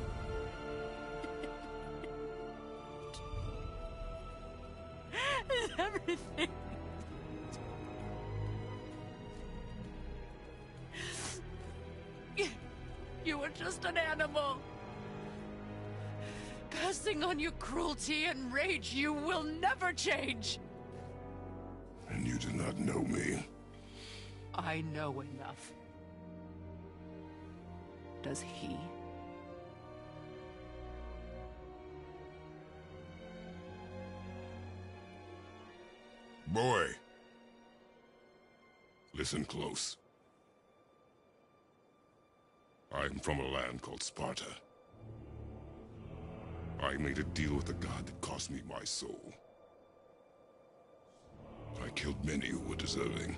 Everything. You were just an animal. Passing on your cruelty and rage, you will never change. And you do not know me. I know enough. Does he? Boy. Listen close. I am from a land called Sparta. I made a deal with a god that cost me my soul. I killed many who were deserving.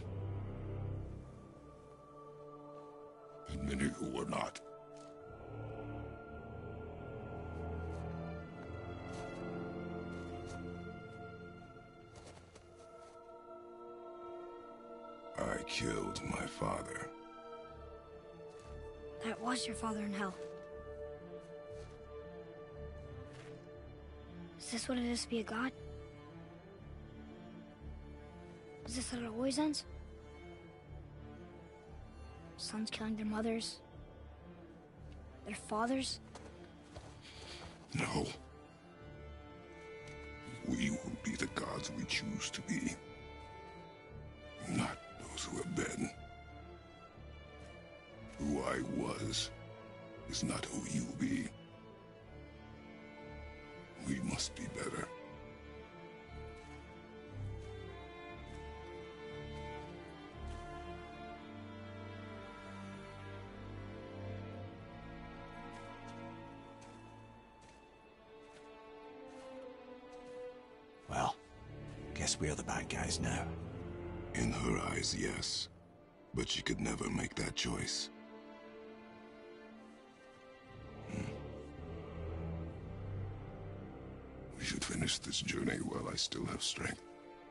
And many who were not. I killed my father. That was your father in hell. Is this what it is to be a god? Is this how it always ends? Sons killing their mothers? Their fathers? No. We will be the gods we choose to be. Not those who have been. Who I was is not who you will be. We must be better. Well, guess we're the bad guys now. In her eyes, yes. But she could never make that choice. Hmm. We should finish this journey while I still have strength.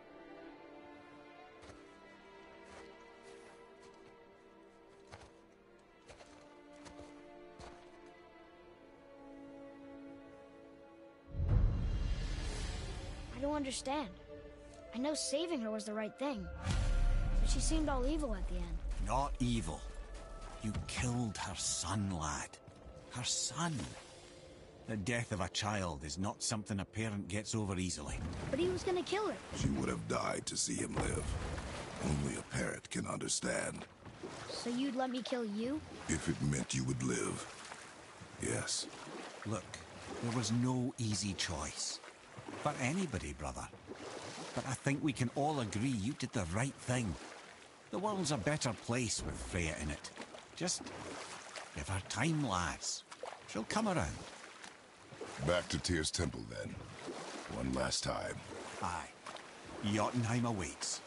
I don't understand. I know saving her was the right thing. But she seemed all evil at the end. Not evil. You killed her son, lad. Her son. The death of a child is not something a parent gets over easily. But he was gonna kill her. She would have died to see him live. Only a parent can understand. So you'd let me kill you? If it meant you would live. Yes. Look, there was no easy choice. For anybody, brother. But I think we can all agree you did the right thing. The world's a better place with Freya in it. Just give her time, lads. She'll come around. Back to Tyr's temple, then. One last time. Aye. Jotunheim awaits.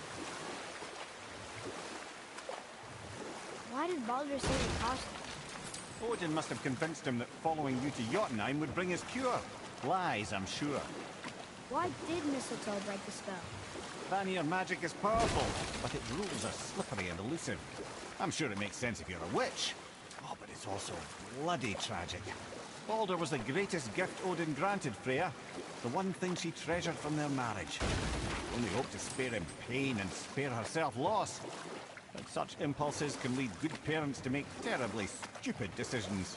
Why did Baldur say it cost him? Odin must have convinced him that following you to Jotunheim would bring his cure. Lies, I'm sure. Why did Mistletoe break the spell? Vanir magic is powerful, but its rules are slippery and elusive. I'm sure it makes sense if you're a witch. Oh, but it's also bloody tragic. Balder was the greatest gift Odin granted Freya. The one thing she treasured from their marriage. Only hoped to spare him pain and spare herself loss. But such impulses can lead good parents to make terribly stupid decisions.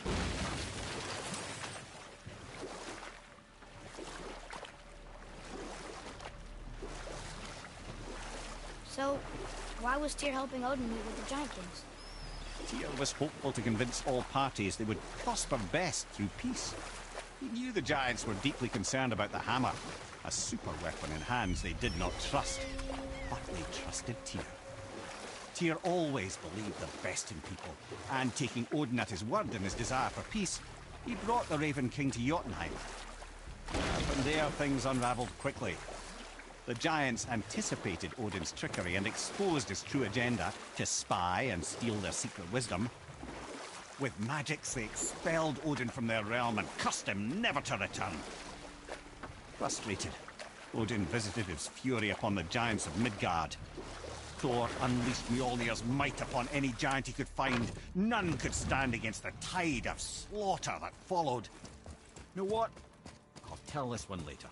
So, why was Tyr helping Odin meet with the Giant Kings? Tyr was hopeful to convince all parties they would prosper best through peace. He knew the giants were deeply concerned about the hammer, a super weapon in hands they did not trust. But they trusted Tyr. Tyr always believed the best in people, and taking Odin at his word in his desire for peace, he brought the Raven King to Jotunheim. But there things unraveled quickly. The giants anticipated Odin's trickery and exposed his true agenda to spy and steal their secret wisdom. With magics, they expelled Odin from their realm and cursed him never to return. Frustrated, Odin visited his fury upon the giants of Midgard. Thor unleashed Mjolnir's might upon any giant he could find. None could stand against the tide of slaughter that followed. You know what? I'll tell this one later.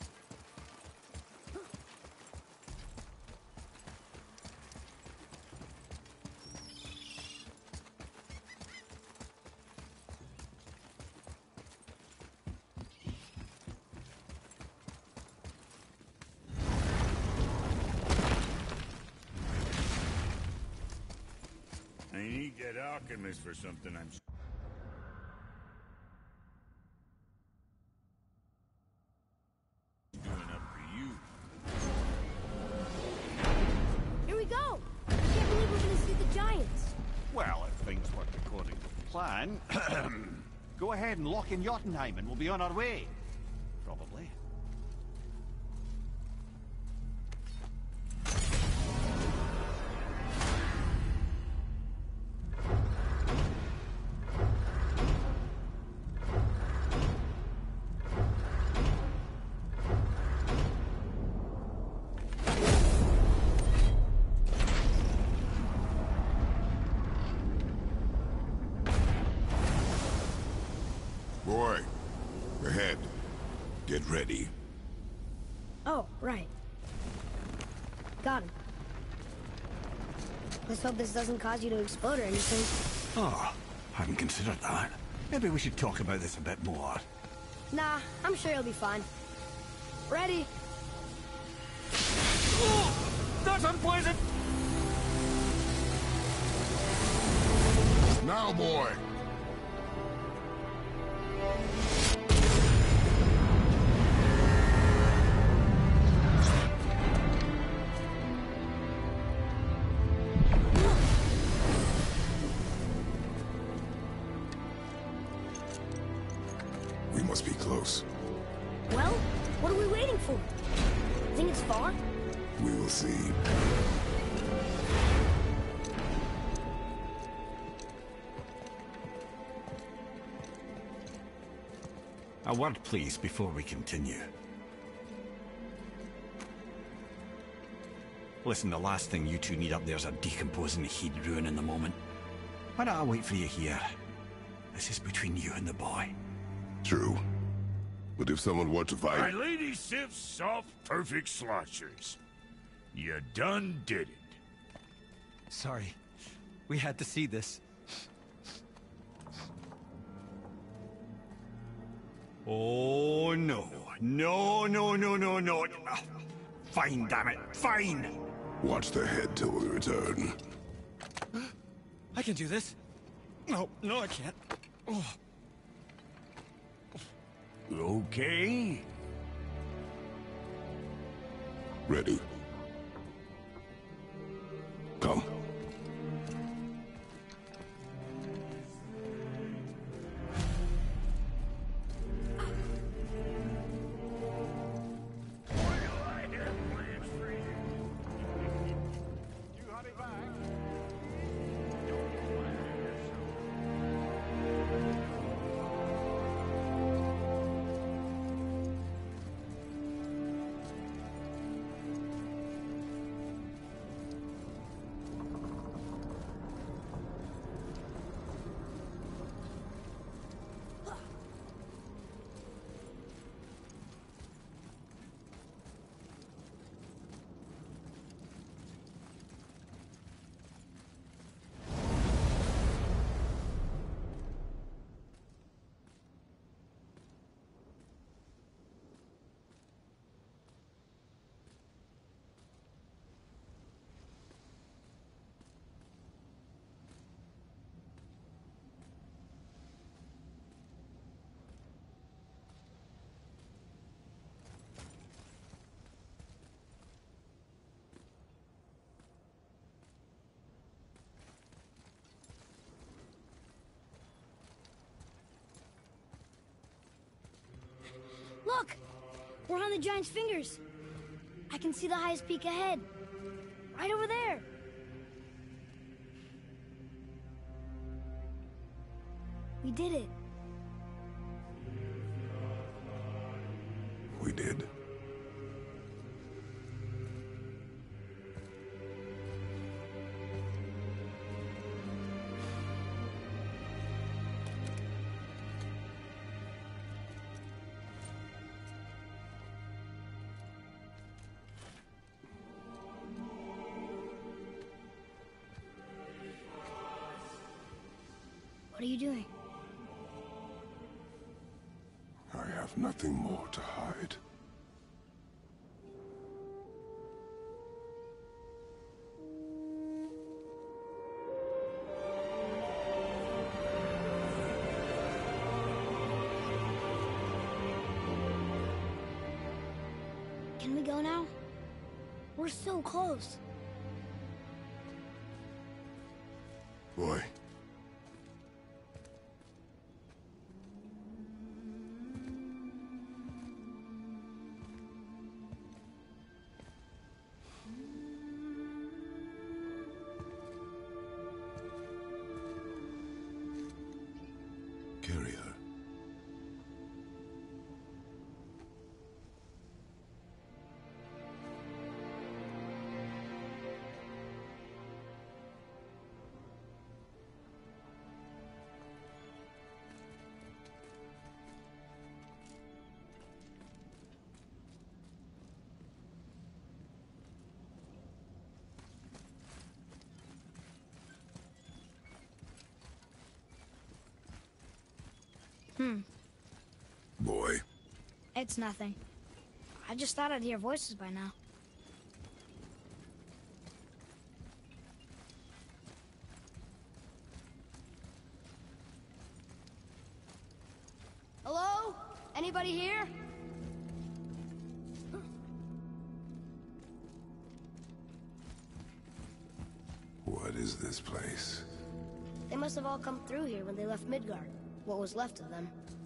I need that alchemist for something I'm doing up for you. Here we go! I can't believe we're gonna see the giants. Well, if things work according to plan, go ahead and lock in Jotunheim and we'll be on our way. Probably. Boy, ahead. Get ready. Oh, right. Got him. Let's hope this doesn't cause you to explode or anything. Oh, hadn't considered that. Maybe we should talk about this a bit more. Nah, I'm sure you'll be fine. Ready? Oh, that's unpleasant! Now, boy! We must be close. Well, what are we waiting for? Think it's far? We will see. A word, please, before we continue. Listen, the last thing you two need up there is a decomposing heat ruining the moment. Why don't I wait for you here? This is between you and the boy. True. But if someone were to My fight... lady Sif's soft, perfect sloshers. You done did it. Sorry. We had to see this. Oh, no. No, no, no, no, no. Fine, damn it. Fine. Watch the head till we return. I can do this. No, no, I can't. Oh. Okay. Ready. Come. We're on the giant's fingers. I can see the highest peak ahead. Right over there. We did it. We did. What are you doing? I have nothing more to hide. Can we go now? We're so close. Boy. Carry her. Hmm. Boy. It's nothing. I just thought I'd hear voices by now. Hello? Anybody here? What is this place? They must have all come through here when they left Midgard. What was left of them.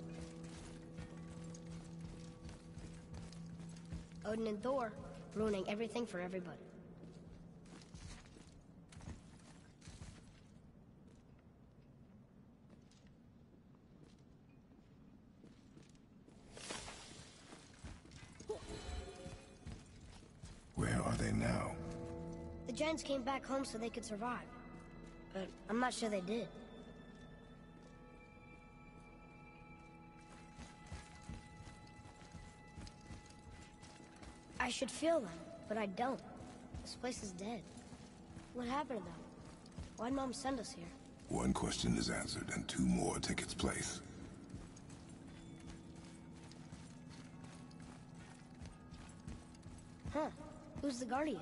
Odin and Thor, ruining everything for everybody. Where are they now? The giants came back home so they could survive. But I'm not sure they did. I should feel them, but I don't. This place is dead. What happened to them? Why'd Mom send us here? One question is answered, and two more take its place. Huh. Who's the Guardian?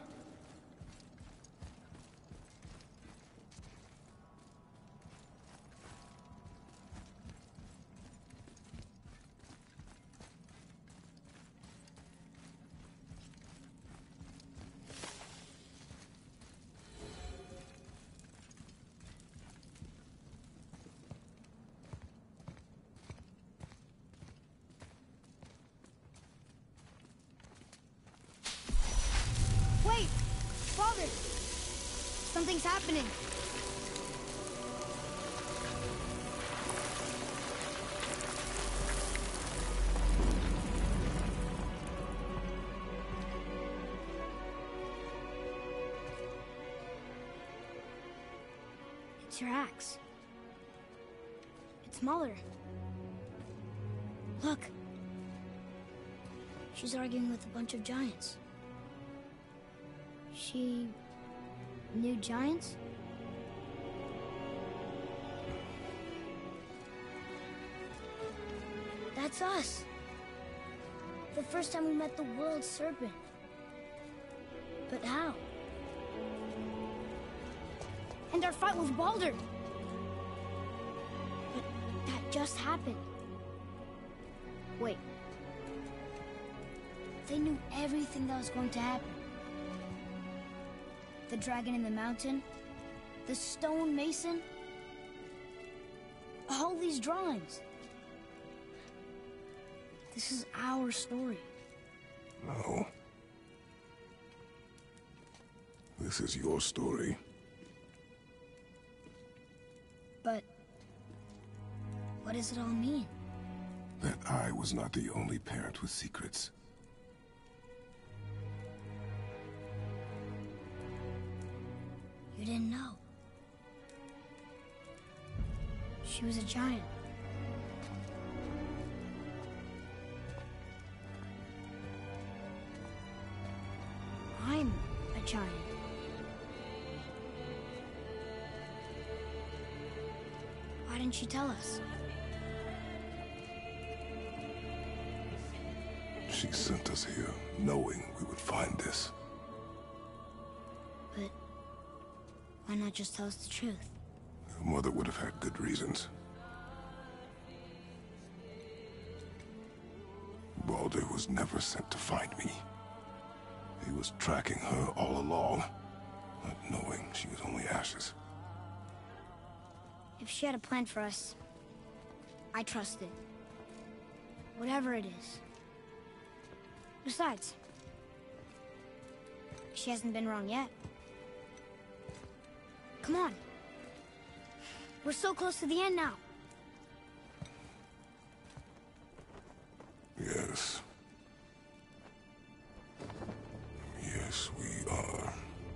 Wait! Father! Something's happening. It's your axe. It's Muller. Look. She's arguing with a bunch of giants. She knew giants? That's us. The first time we met the world serpent. But how? And our fight with Baldur. But that just happened. Wait. They knew everything that was going to happen. The dragon in the mountain, the stone mason, all these drawings. This is our story. No. This is your story. But what does it all mean? That I was not the only parent with secrets. You didn't know. She was a giant. I'm a giant. Why didn't she tell us? She sent us here, knowing we would find this. But why not just tell us the truth? Your mother would have had good reasons. Baldur was never sent to find me. He was tracking her all along, not knowing she was only ashes. If she had a plan for us, I trust it. Whatever it is. Besides, she hasn't been wrong yet. Come on. We're so close to the end now. Yes. Yes, we are.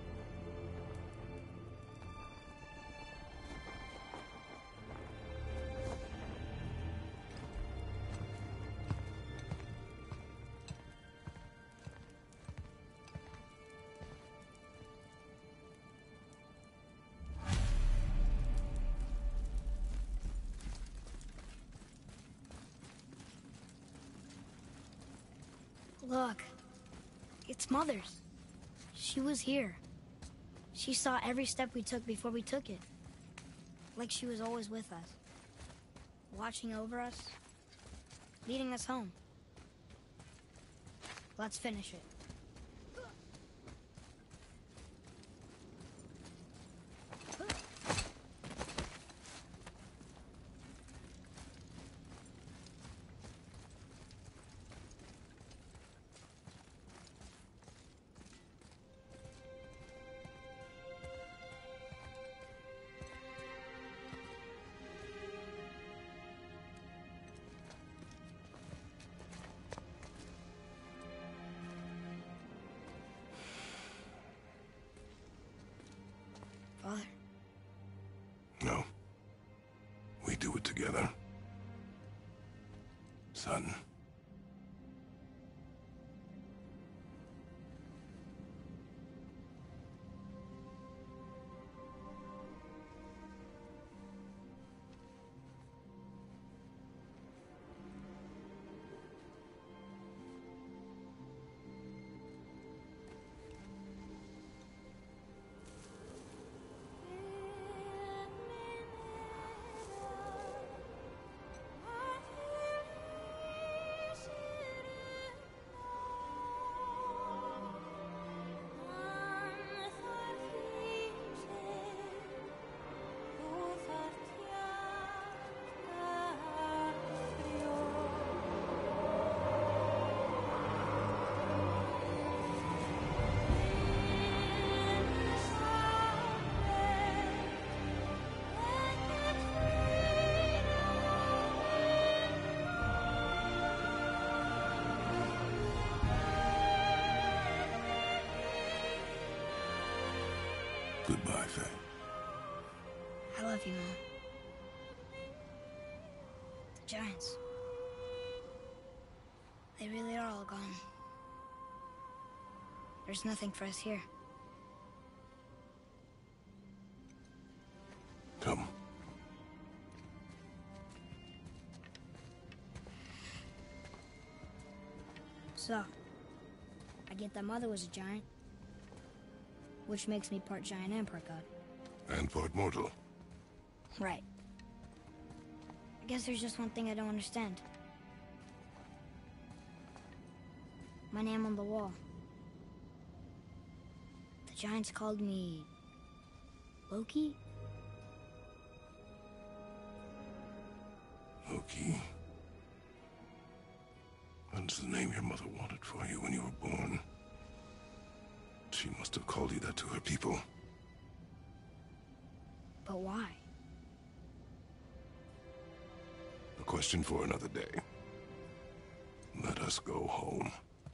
Look, it's Mother's. She was here. She saw every step we took before we took it. Like she was always with us. Watching over us. Leading us home. Let's finish it. Father? No. We do it together. Son. Goodbye, Faye. I love you, Mom. The Giants. They really are all gone. There's nothing for us here. Come. So, I get that Mother was a giant. Which makes me part giant and part god. And part mortal. Right. I guess there's just one thing I don't understand. My name on the wall. The Giants called me... Loki? Loki. And the name your mother wanted for you when you were born. She must have called you that to her people. But why? A question for another day. Let us go home.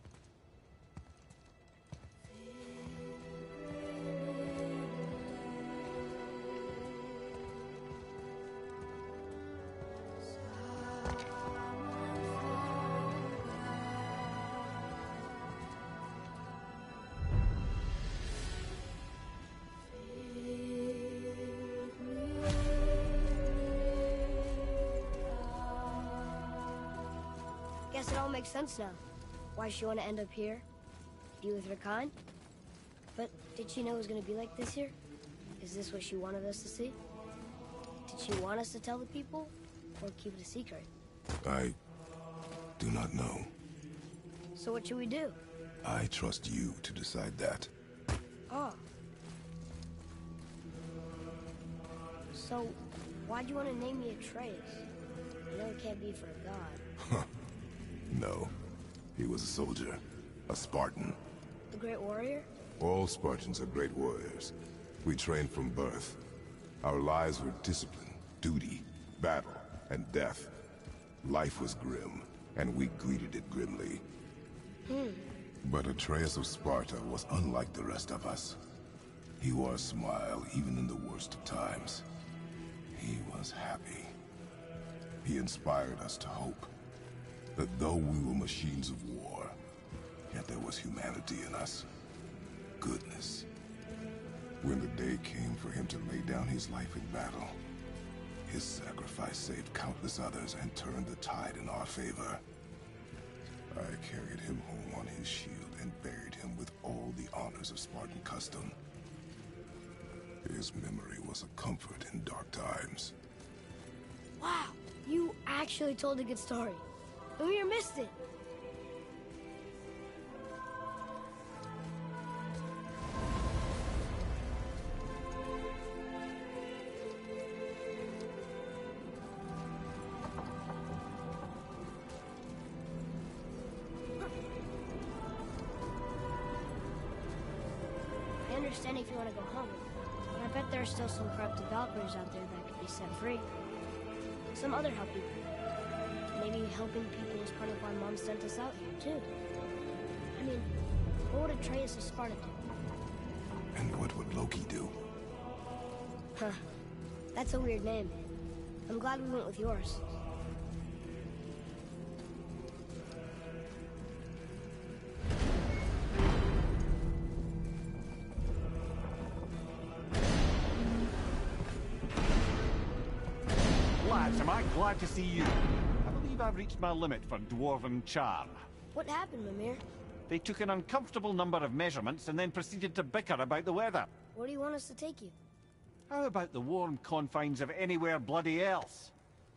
Guess it all makes sense now. Why she want to end up here? Be with her kind? But did she know it was going to be like this here? Is this what she wanted us to see? Did she want us to tell the people? Or keep it a secret? I do not know. So what should we do? I trust you to decide that. Oh. So, why'd you want to name me Atreus? You know it can't be for a god. No. He was a soldier. A Spartan. The Great Warrior? All Spartans are great warriors. We trained from birth. Our lives were discipline, duty, battle, and death. Life was grim, and we greeted it grimly. Hmm. But Atreus of Sparta was unlike the rest of us. He wore a smile even in the worst of times. He was happy. He inspired us to hope that though we were machines of war, yet there was humanity in us. Goodness. When the day came for him to lay down his life in battle, his sacrifice saved countless others and turned the tide in our favor. I carried him home on his shield and buried him with all the honors of Spartan custom. His memory was a comfort in dark times. Wow, you actually told a good story. Amir missed it. I understand if you want to go home, but I bet there are still some corrupted Valkyries out there that could be set free. Some other help people. Maybe helping people is part of why Mom sent us out here, too. I mean, what would Atreus of Sparta do? And what would Loki do? Huh. That's a weird name. I'm glad we went with yours. Lads, am I glad to see you. I believe I've reached my limit for dwarven charm. What happened, Mimir? They took an uncomfortable number of measurements and then proceeded to bicker about the weather. Where do you want us to take you? How about the warm confines of anywhere bloody else?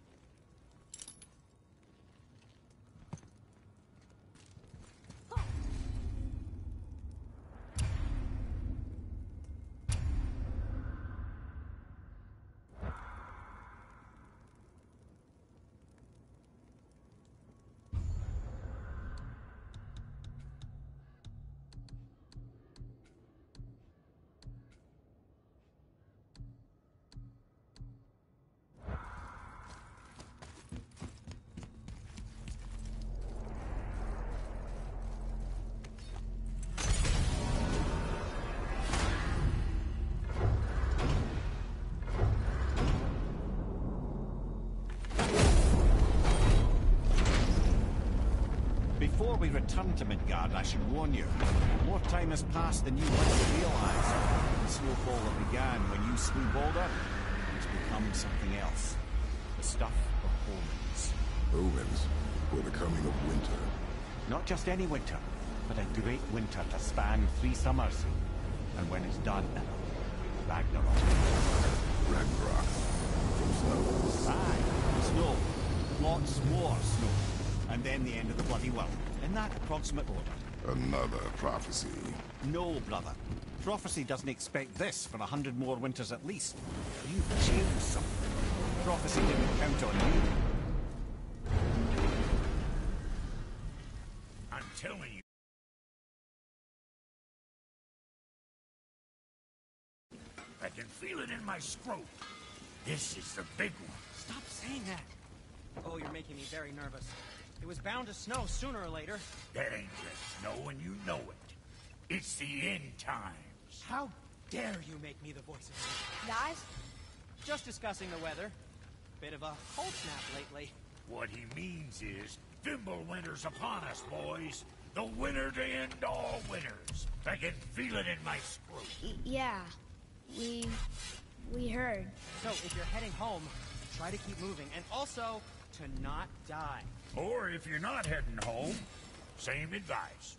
Before we return to Midgard, I should warn you. More time has passed than you might realize. The snowfall that began when you slew Baldur has become something else. The stuff of omens. Omens were the coming of winter. Not just any winter, but a great winter to span three summers. And when it's done, Ragnarok. Ragnarok. From snow. Aye, snow. Lots more snow. And then the end of the bloody world. In that approximate order. Another prophecy. No, brother. Prophecy doesn't expect this for a hundred more winters at least. You've changed something. Prophecy didn't count on you. telling you. I can feel it in my scrotum. This is the big one. Stop saying that. Oh, you're making me very nervous. It was bound to snow sooner or later. That ain't just snow, and you know it. It's the end times. How dare you make me the voice of reason? Guys, Just discussing the weather. Bit of a cold snap lately. What he means is, Fimbulwinter's upon us, boys. The winter to end all winters. I can feel it in my scrotum. y yeah, we... we heard. So, if you're heading home, try to keep moving. And also, to not die. Or if you're not heading home, same advice.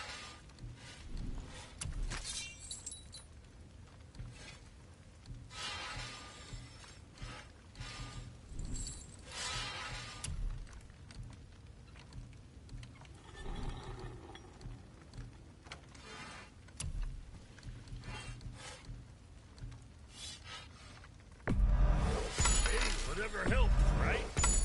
Hey, whatever helps, right?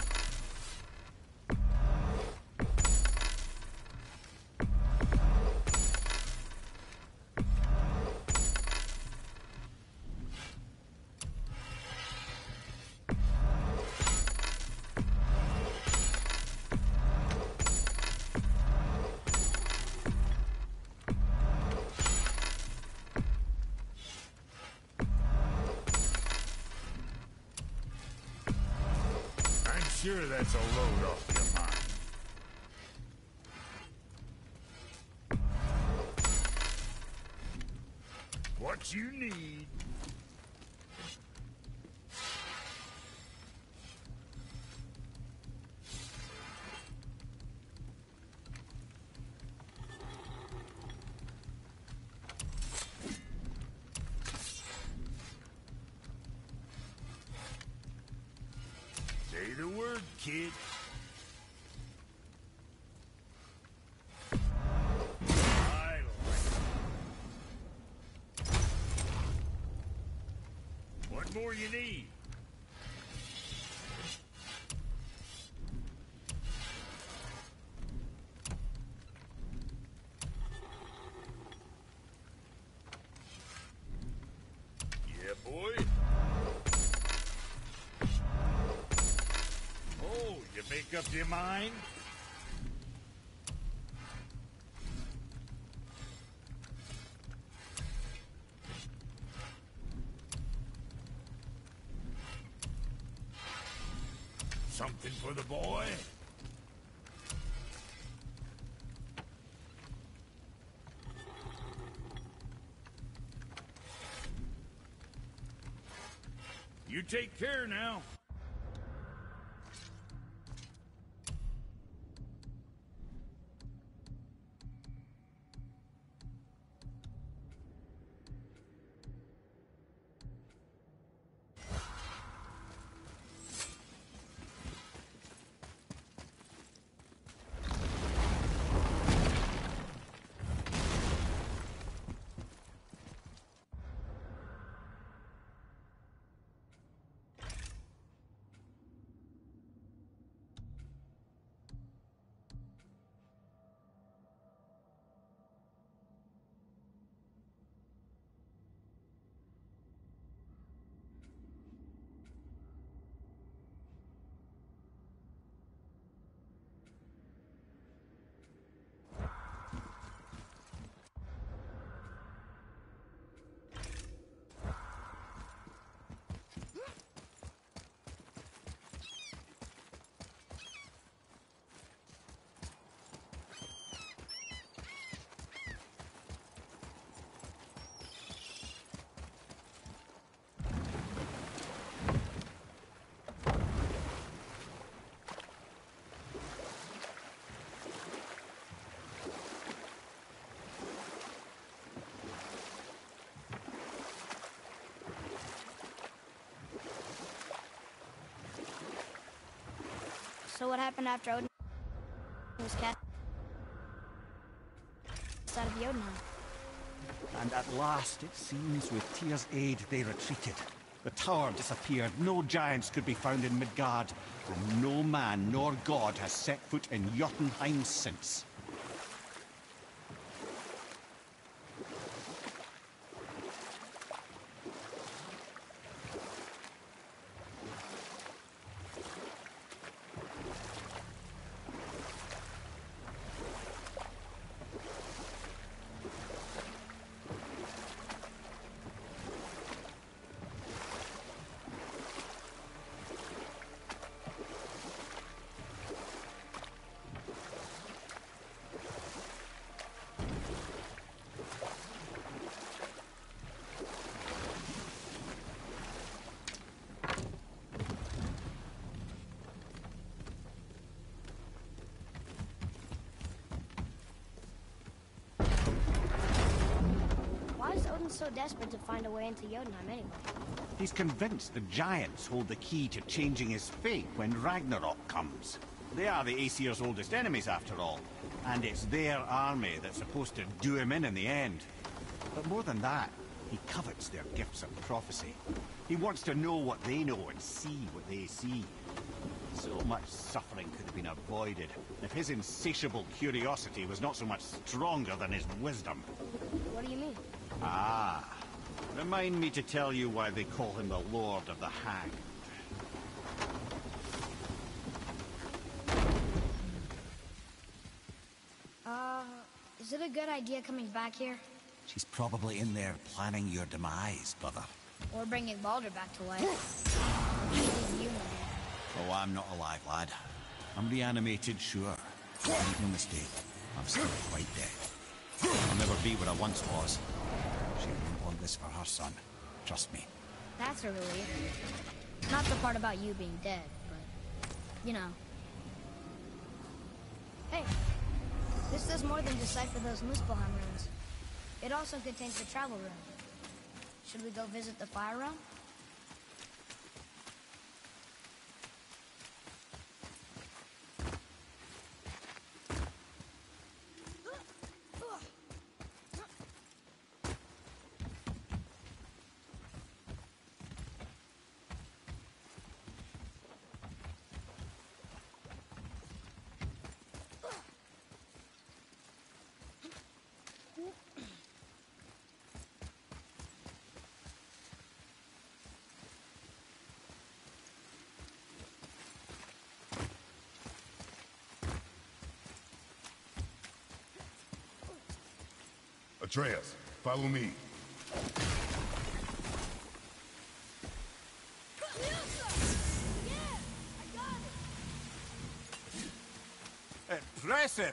I'm sure that's a load off your mind. What you need. Say the word, kid. I like it. What more you need? Yeah, boy. Oh, you make up your mind? Something for the boy? You take care now. So what happened after Odin was cast out of Jotunheim? And at last, it seems, with Tyr's aid, they retreated. The tower disappeared, no giants could be found in Midgard, and no man nor god has set foot in Jotunheim since. Odin's so desperate to find a way into Jotunheim anyway? He's convinced the giants hold the key to changing his fate when Ragnarok comes. They are the Aesir's oldest enemies, after all. And it's their army that's supposed to do him in in the end. But more than that, he covets their gifts of prophecy. He wants to know what they know and see what they see. So much suffering could have been avoided if his insatiable curiosity was not so much stronger than his wisdom. What do you mean? Ah. Remind me to tell you why they call him the Lord of the Hanged. Uh, is it a good idea coming back here? She's probably in there planning your demise, brother. Or bringing Baldur back to life? He's human. Oh, I'm not alive, lad. I'm reanimated, sure. Make no mistake, I'm still quite dead. I'll never be what I once was. She wouldn't want this for her son. Trust me. That's a relief. Not the part about you being dead, but, you know. Hey, this does more than decipher those Muspelheim runes. It also contains the travel rune. Should we go visit the Fire Realm? Atreus, follow me. Impressive!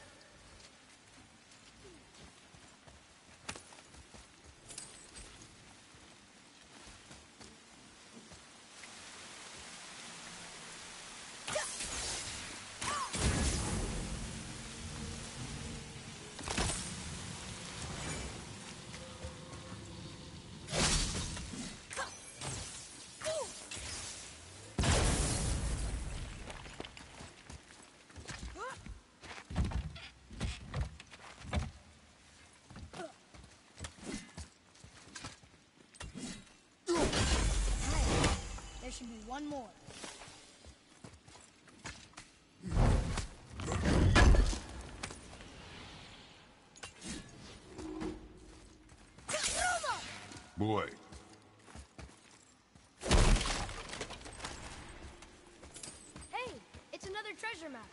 There should be one more. Boy. Hey, it's another treasure map.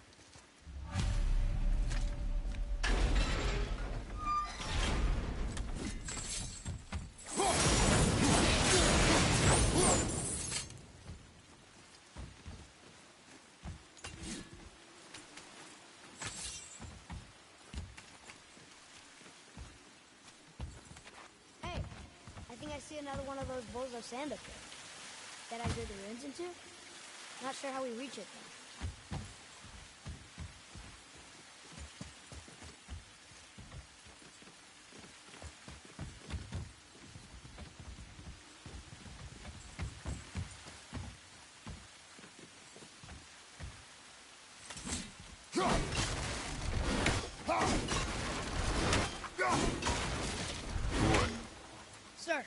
I see another one of those bowls of sand up there. That I drew the runes into? Not sure how we reach it, though. Sir.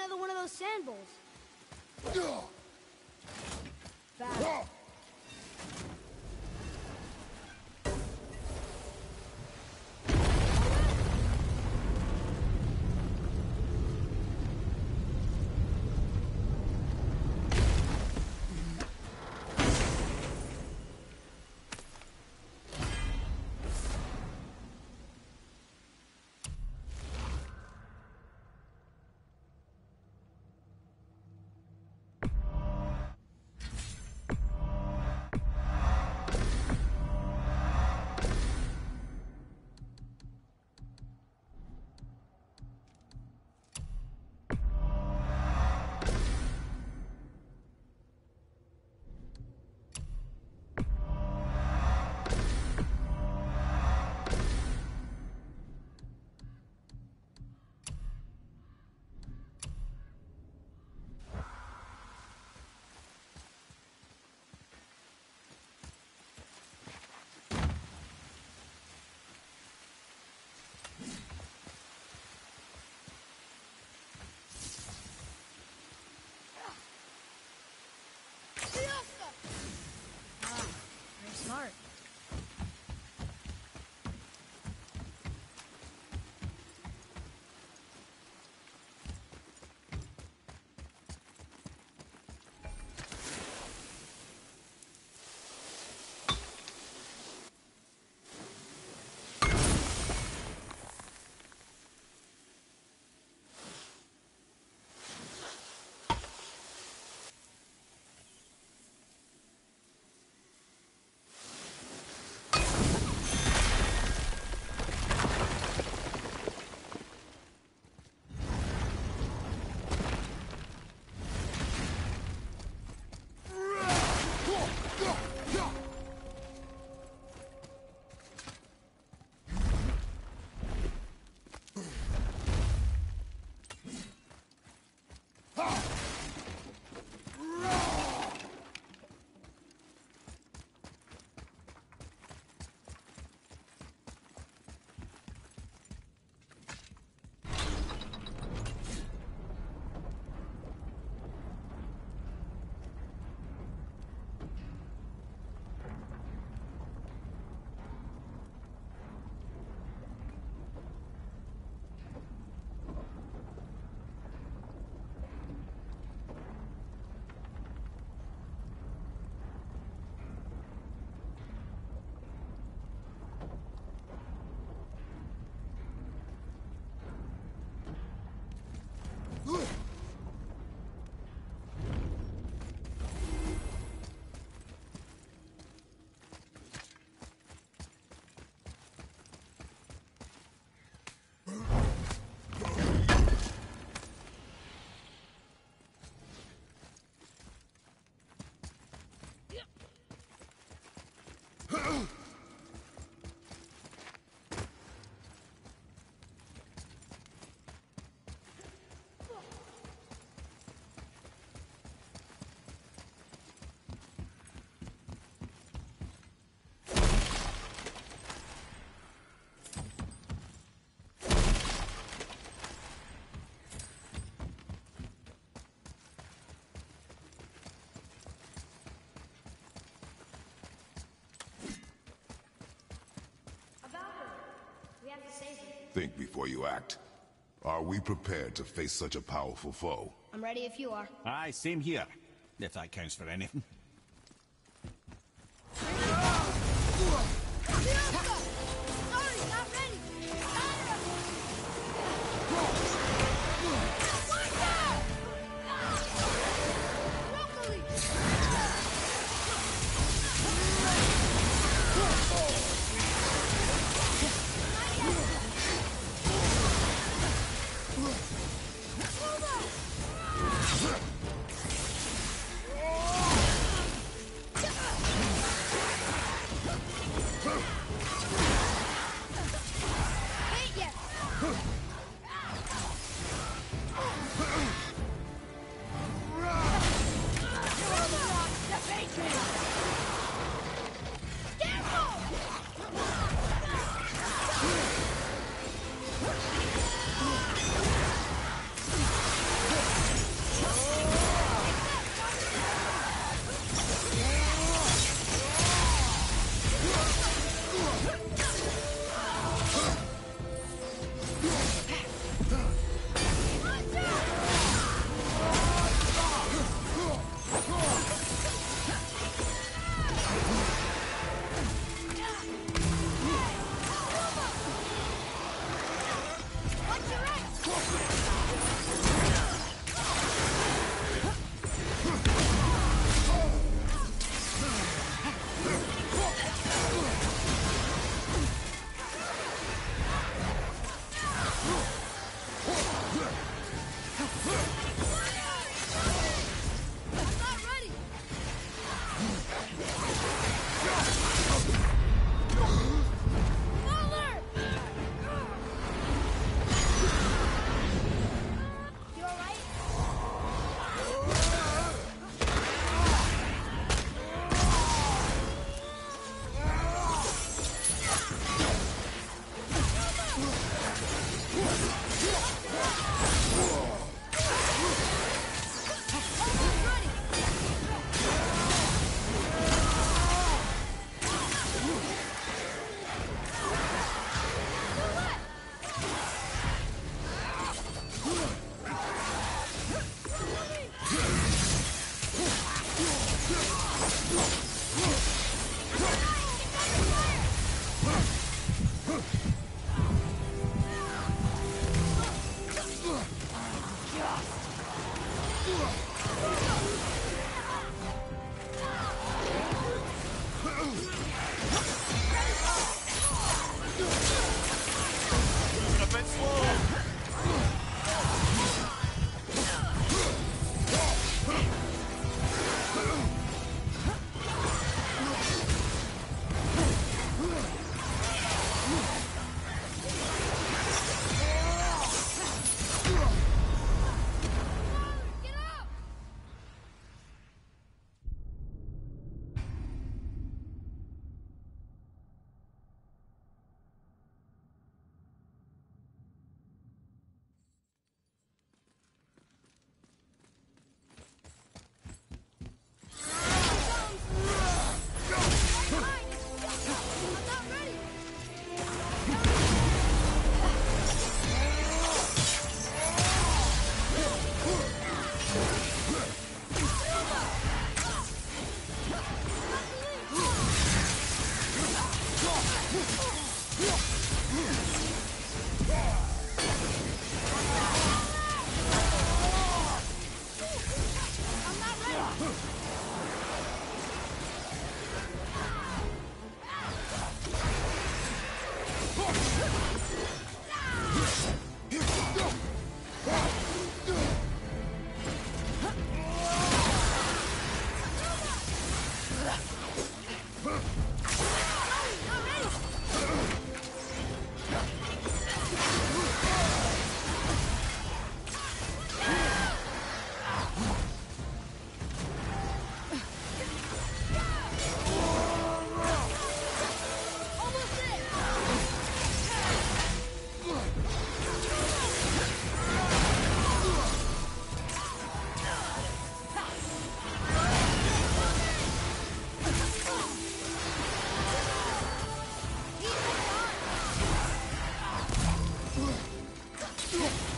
another one of those sand bowls. Fast. Smart. Think before you act. Are we prepared to face such a powerful foe? I'm ready if you are. Aye, same here. If that counts for anything. Sorry, not ready.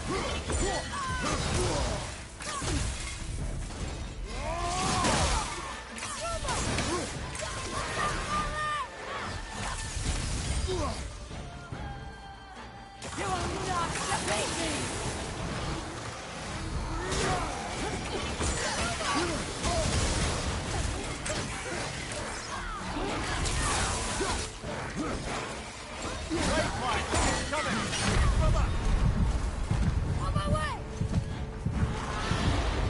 On my way!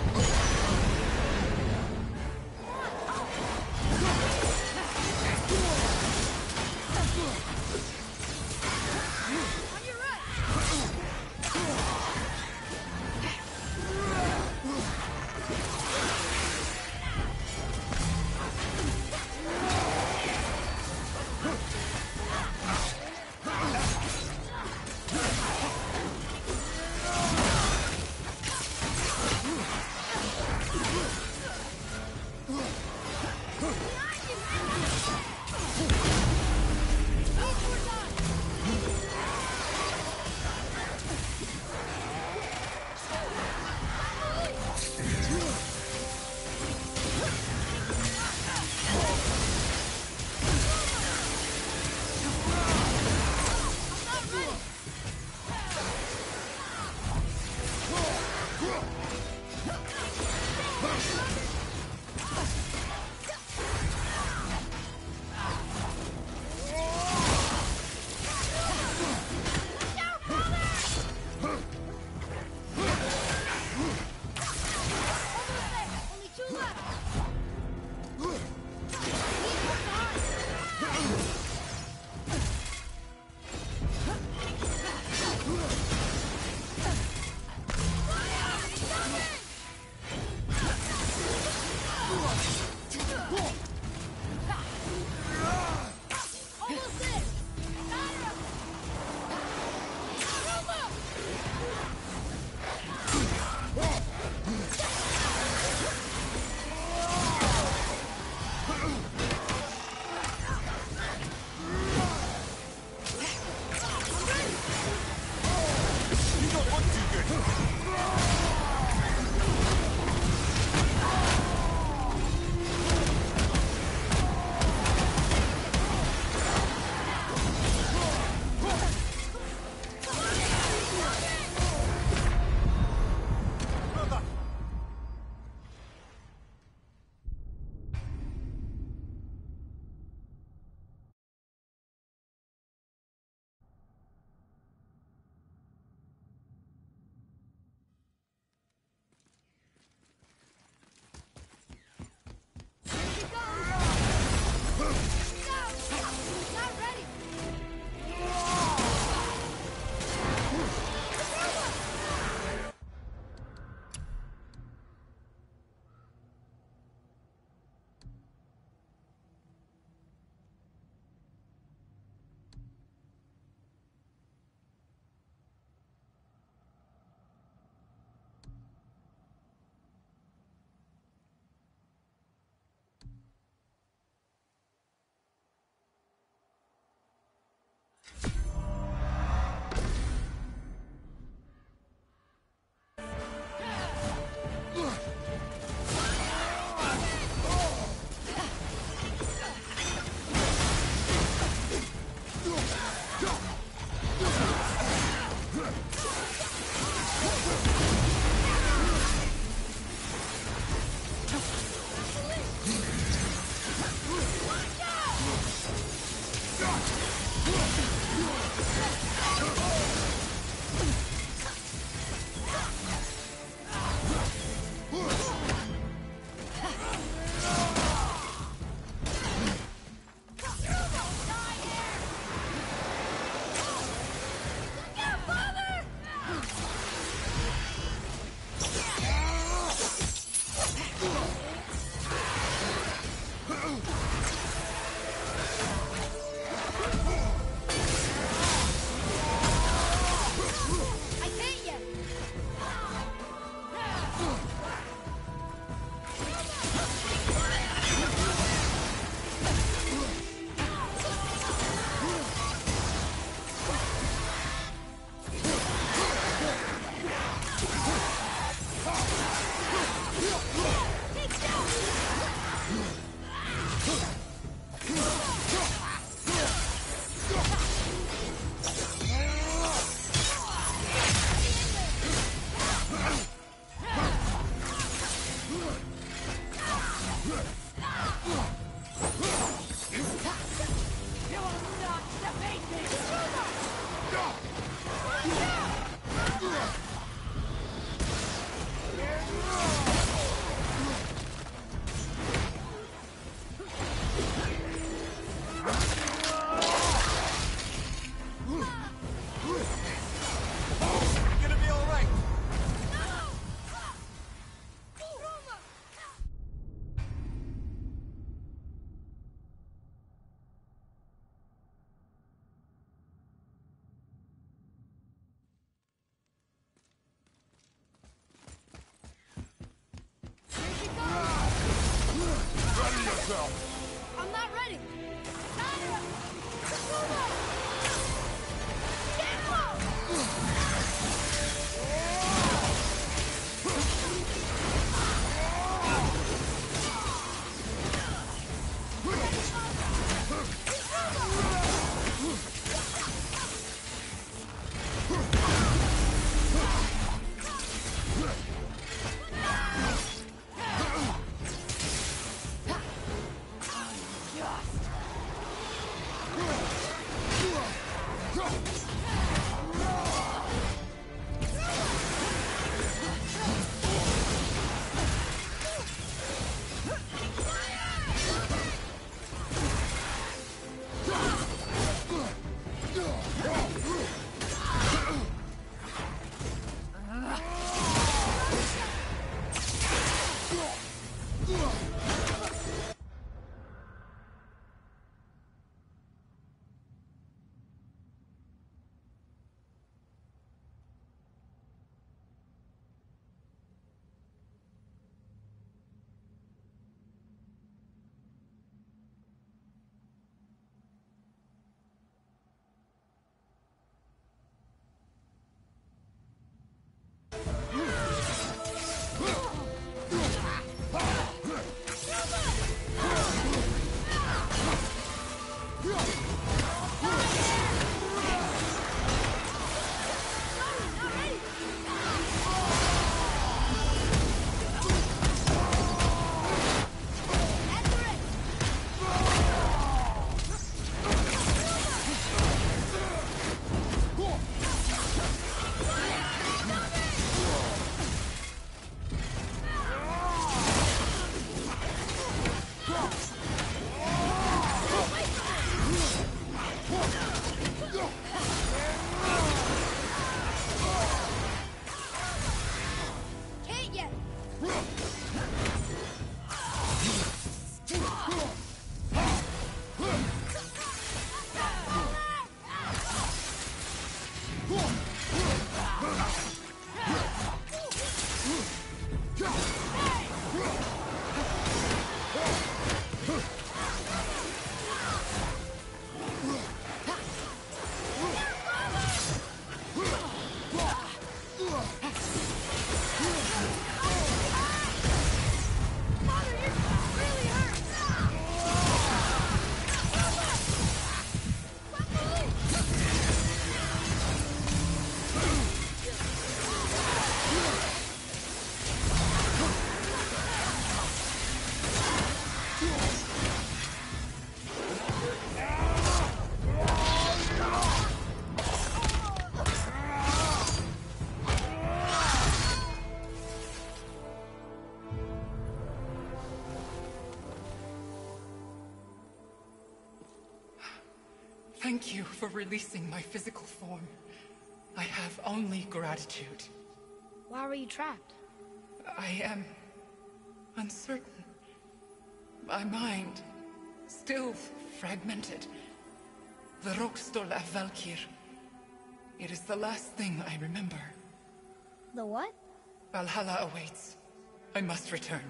thank you for releasing my physical form. I have only gratitude. Why were you trapped? I am uncertain. My mind, still fragmented. The Rokstol af Valkyr. It is the last thing I remember. The what? Valhalla awaits. I must return.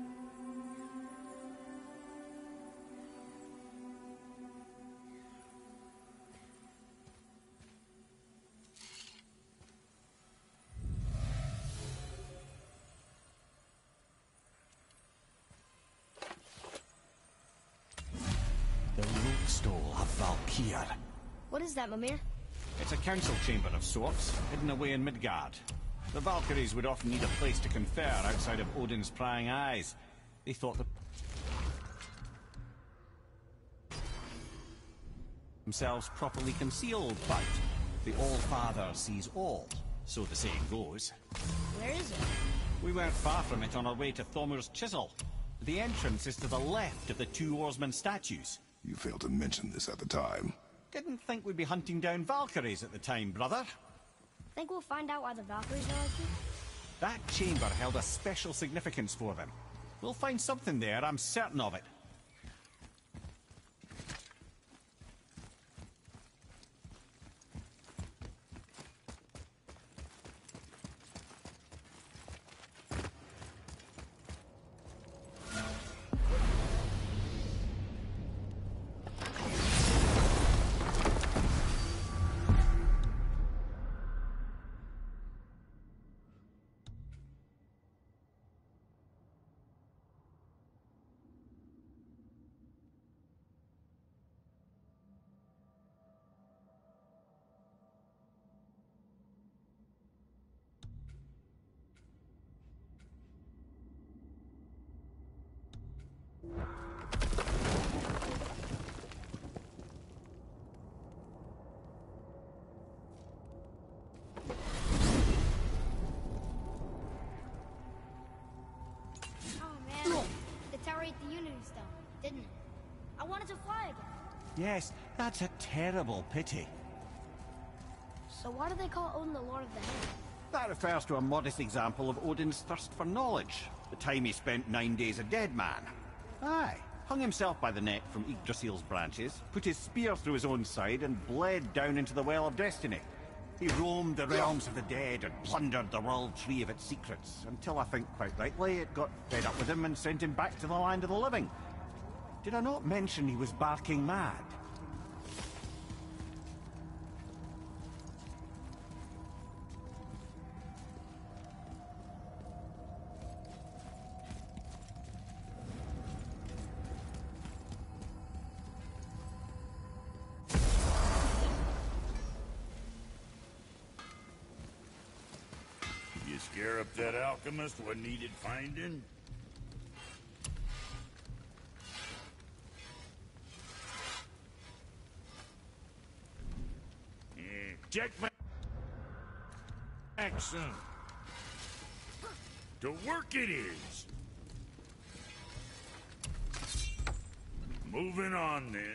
The Rokstol of Valkyr. What is that, Mimir? It's a council chamber of sorts, hidden away in Midgard. The Valkyries would often need a place to confer outside of Odin's prying eyes. They thought the... themselves properly concealed, but the All-Father sees all, so the saying goes. Where is it? We weren't far from it on our way to Thomur's Chisel. The entrance is to the left of the two oarsmen statues. You failed to mention this at the time. Didn't think we'd be hunting down Valkyries at the time, brother. Think we'll find out why the Valkyries are like you? That chamber held a special significance for them. We'll find something there, I'm certain of it. The Unity Stone, didn't it? I wanted to fly again. Yes, that's a terrible pity. So why do they call Odin the Lord of the Hand? That refers to a modest example of Odin's thirst for knowledge. The time he spent nine days a dead man. Aye, hung himself by the neck from Yggdrasil's branches, put his spear through his own side, and bled down into the Well of Destiny. He roamed the realms of the dead and plundered the World Tree of its secrets, until I think quite rightly it got fed up with him and sent him back to the land of the living. Did I not mention he was barking mad? Scare up that alchemist what needed finding? Yeah, check my action. To work it is. Moving on then.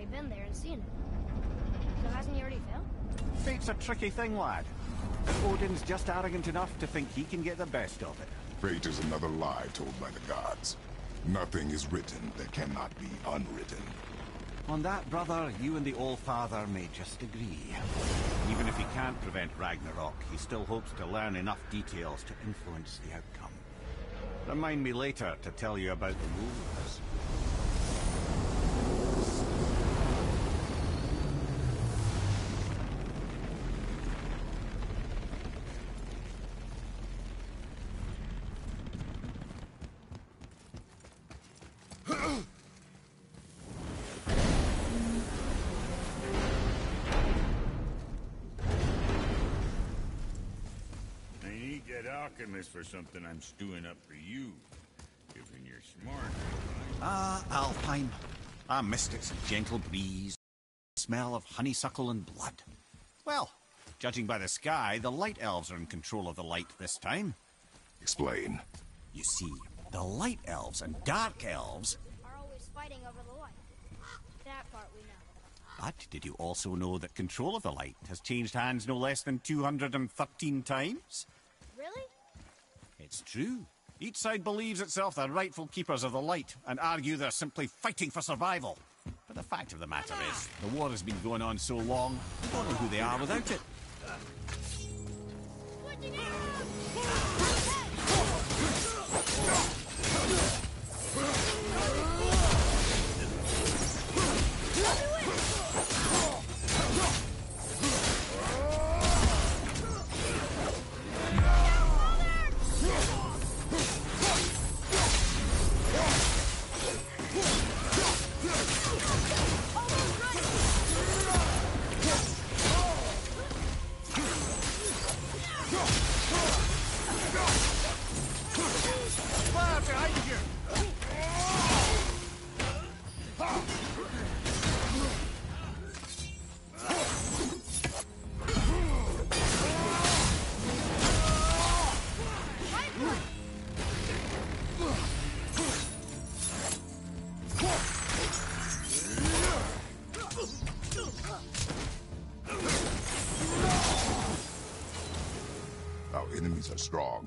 already been there and seen it. So hasn't he already failed? Fate's a tricky thing, lad. Odin's just arrogant enough to think he can get the best of it. Fate is another lie told by the gods. Nothing is written that cannot be unwritten. On that, brother, you and the All-Father may just agree. Even if he can't prevent Ragnarok, he still hopes to learn enough details to influence the outcome. Remind me later to tell you about the wolves. Alchemist for something I'm stewing up for you. Given you're smart. Ah, Alfheim. A mystic's gentle breeze. Smell of honeysuckle and blood. Well, judging by the sky, the Light Elves are in control of the light this time. Explain. You see, the Light Elves and Dark Elves... are always fighting over the light. That part we know. But did you also know that control of the light has changed hands no less than two hundred thirteen times? Really? It's true. Each side believes itself the rightful keepers of the light and argue they're simply fighting for survival. But the fact of the matter is, the war has been going on so long, we don't know who they are without it. Our enemies are strong.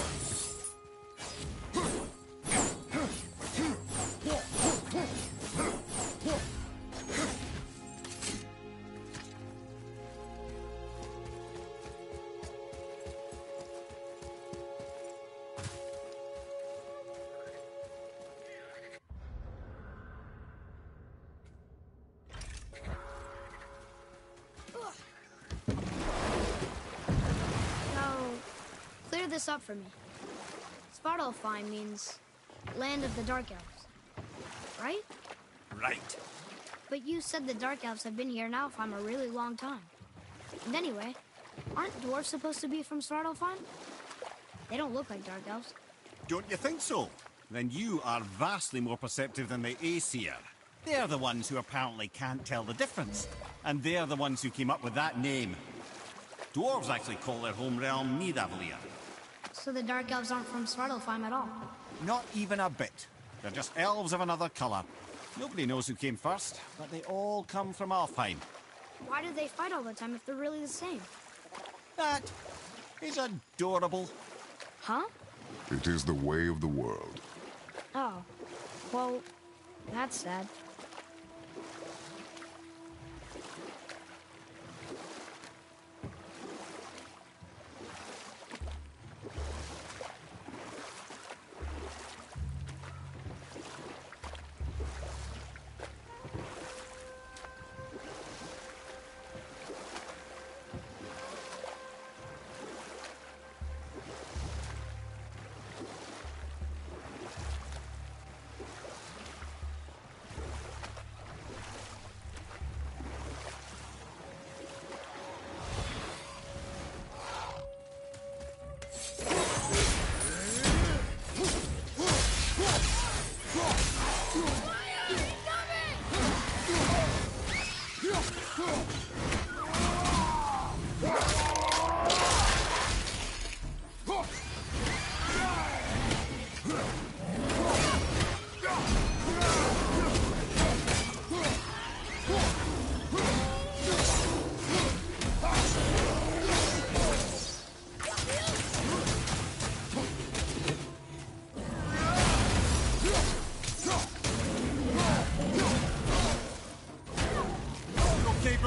This up for me. Svartalfheim means land of the Dark Elves, right? Right. But you said the Dark Elves have been here now for a really long time. And anyway, aren't dwarves supposed to be from Svartalfheim? They don't look like Dark Elves. Don't you think so? Then you are vastly more perceptive than the Aesir. They're the ones who apparently can't tell the difference. And they're the ones who came up with that name. Dwarves actually call their home realm Nidavellir. So the Dark Elves aren't from Svartalfheim at all? Not even a bit. They're just elves of another colour. Nobody knows who came first, but they all come from Alfheim. Why do they fight all the time if they're really the same? That is adorable. Huh? It is the way of the world. Oh. Well, that's sad.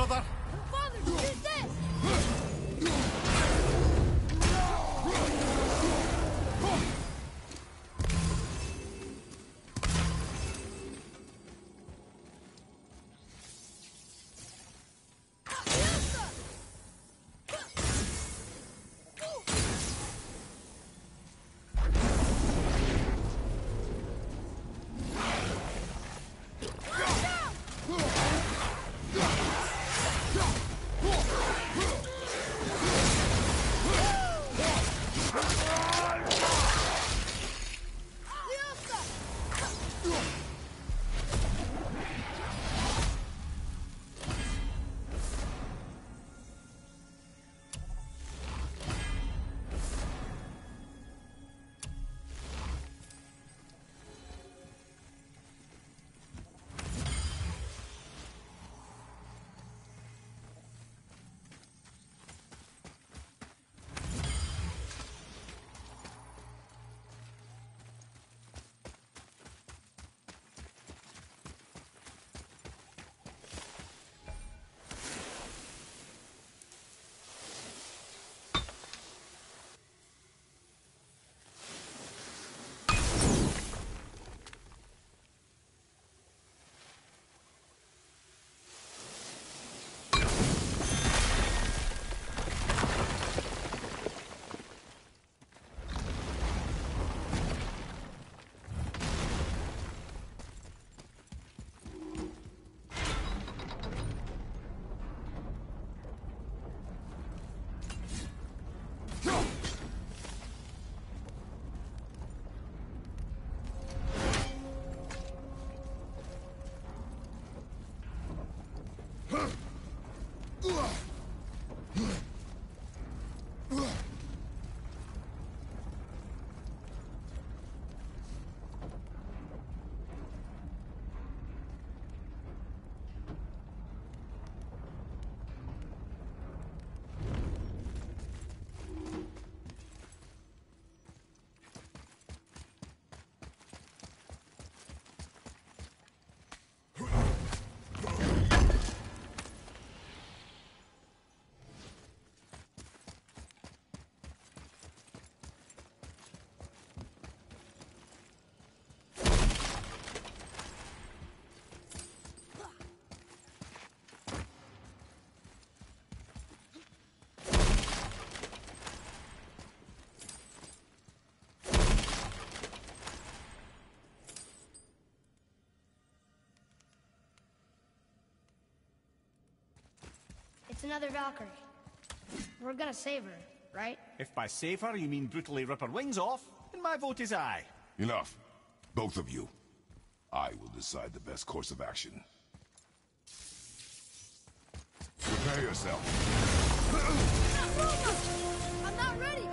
brother! Father, use this! It's another Valkyrie. We're gonna save her, right? If by save her you mean brutally rip her wings off, then my vote is aye. Enough. Both of you. I will decide the best course of action. Prepare yourself. I'm not ready!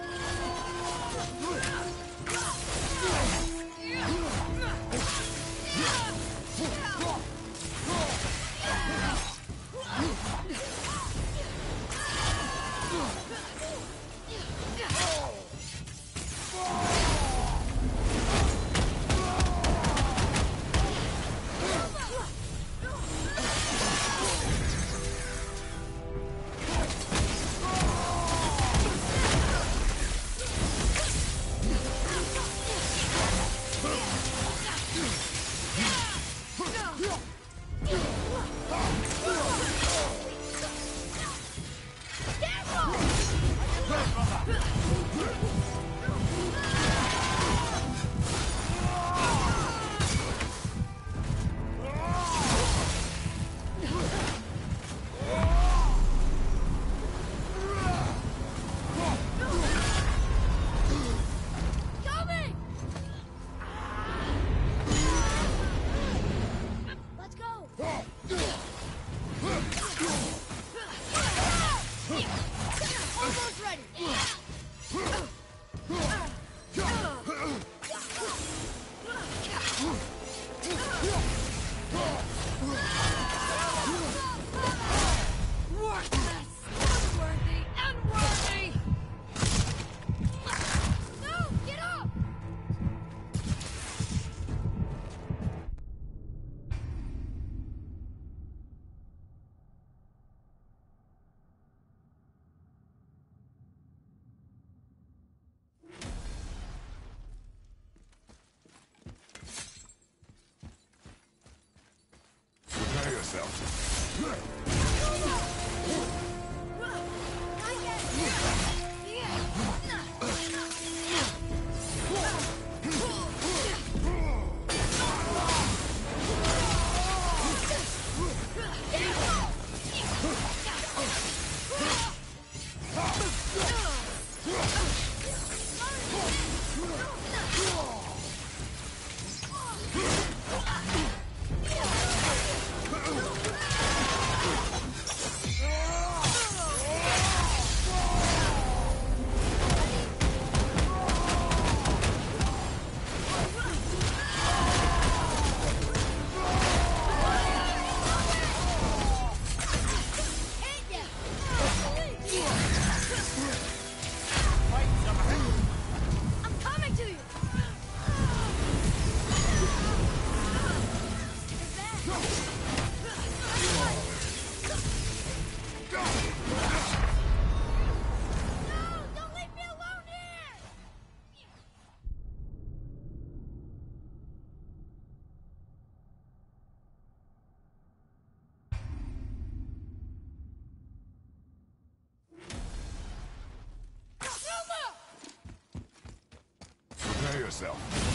Yourself.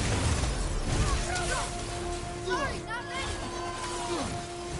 Sorry, not ready.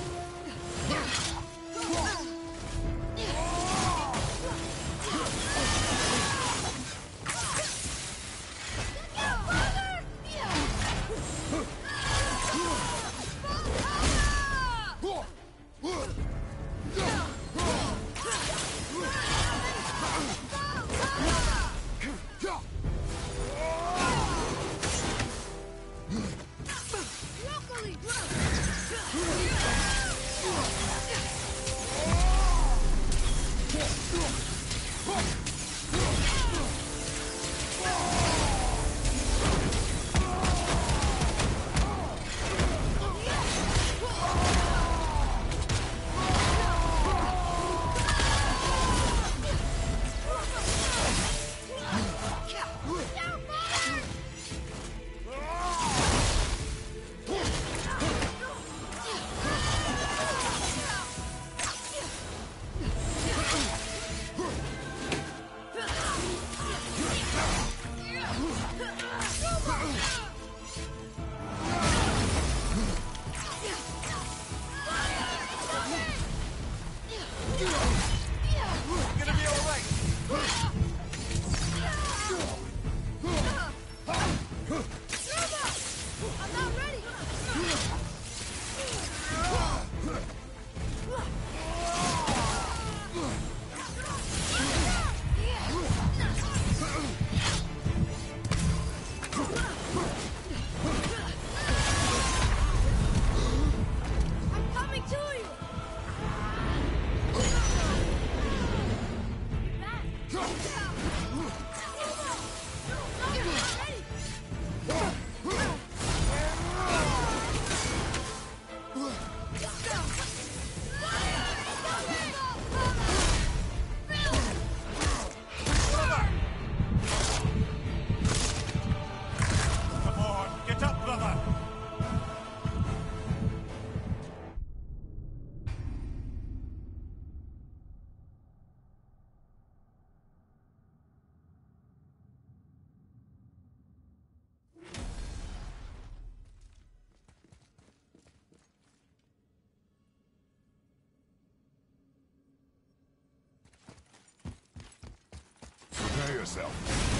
Prepare yourself.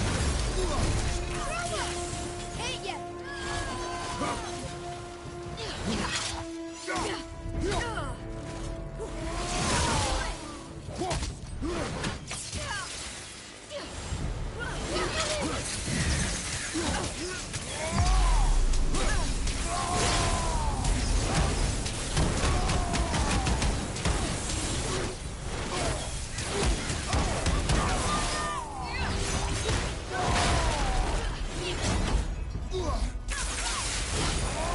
Ain't yet. Ugh!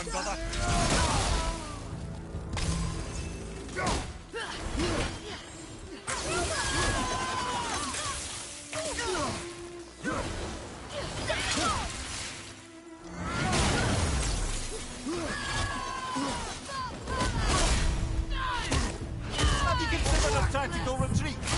on, brother. Have you considered a tactical retreat?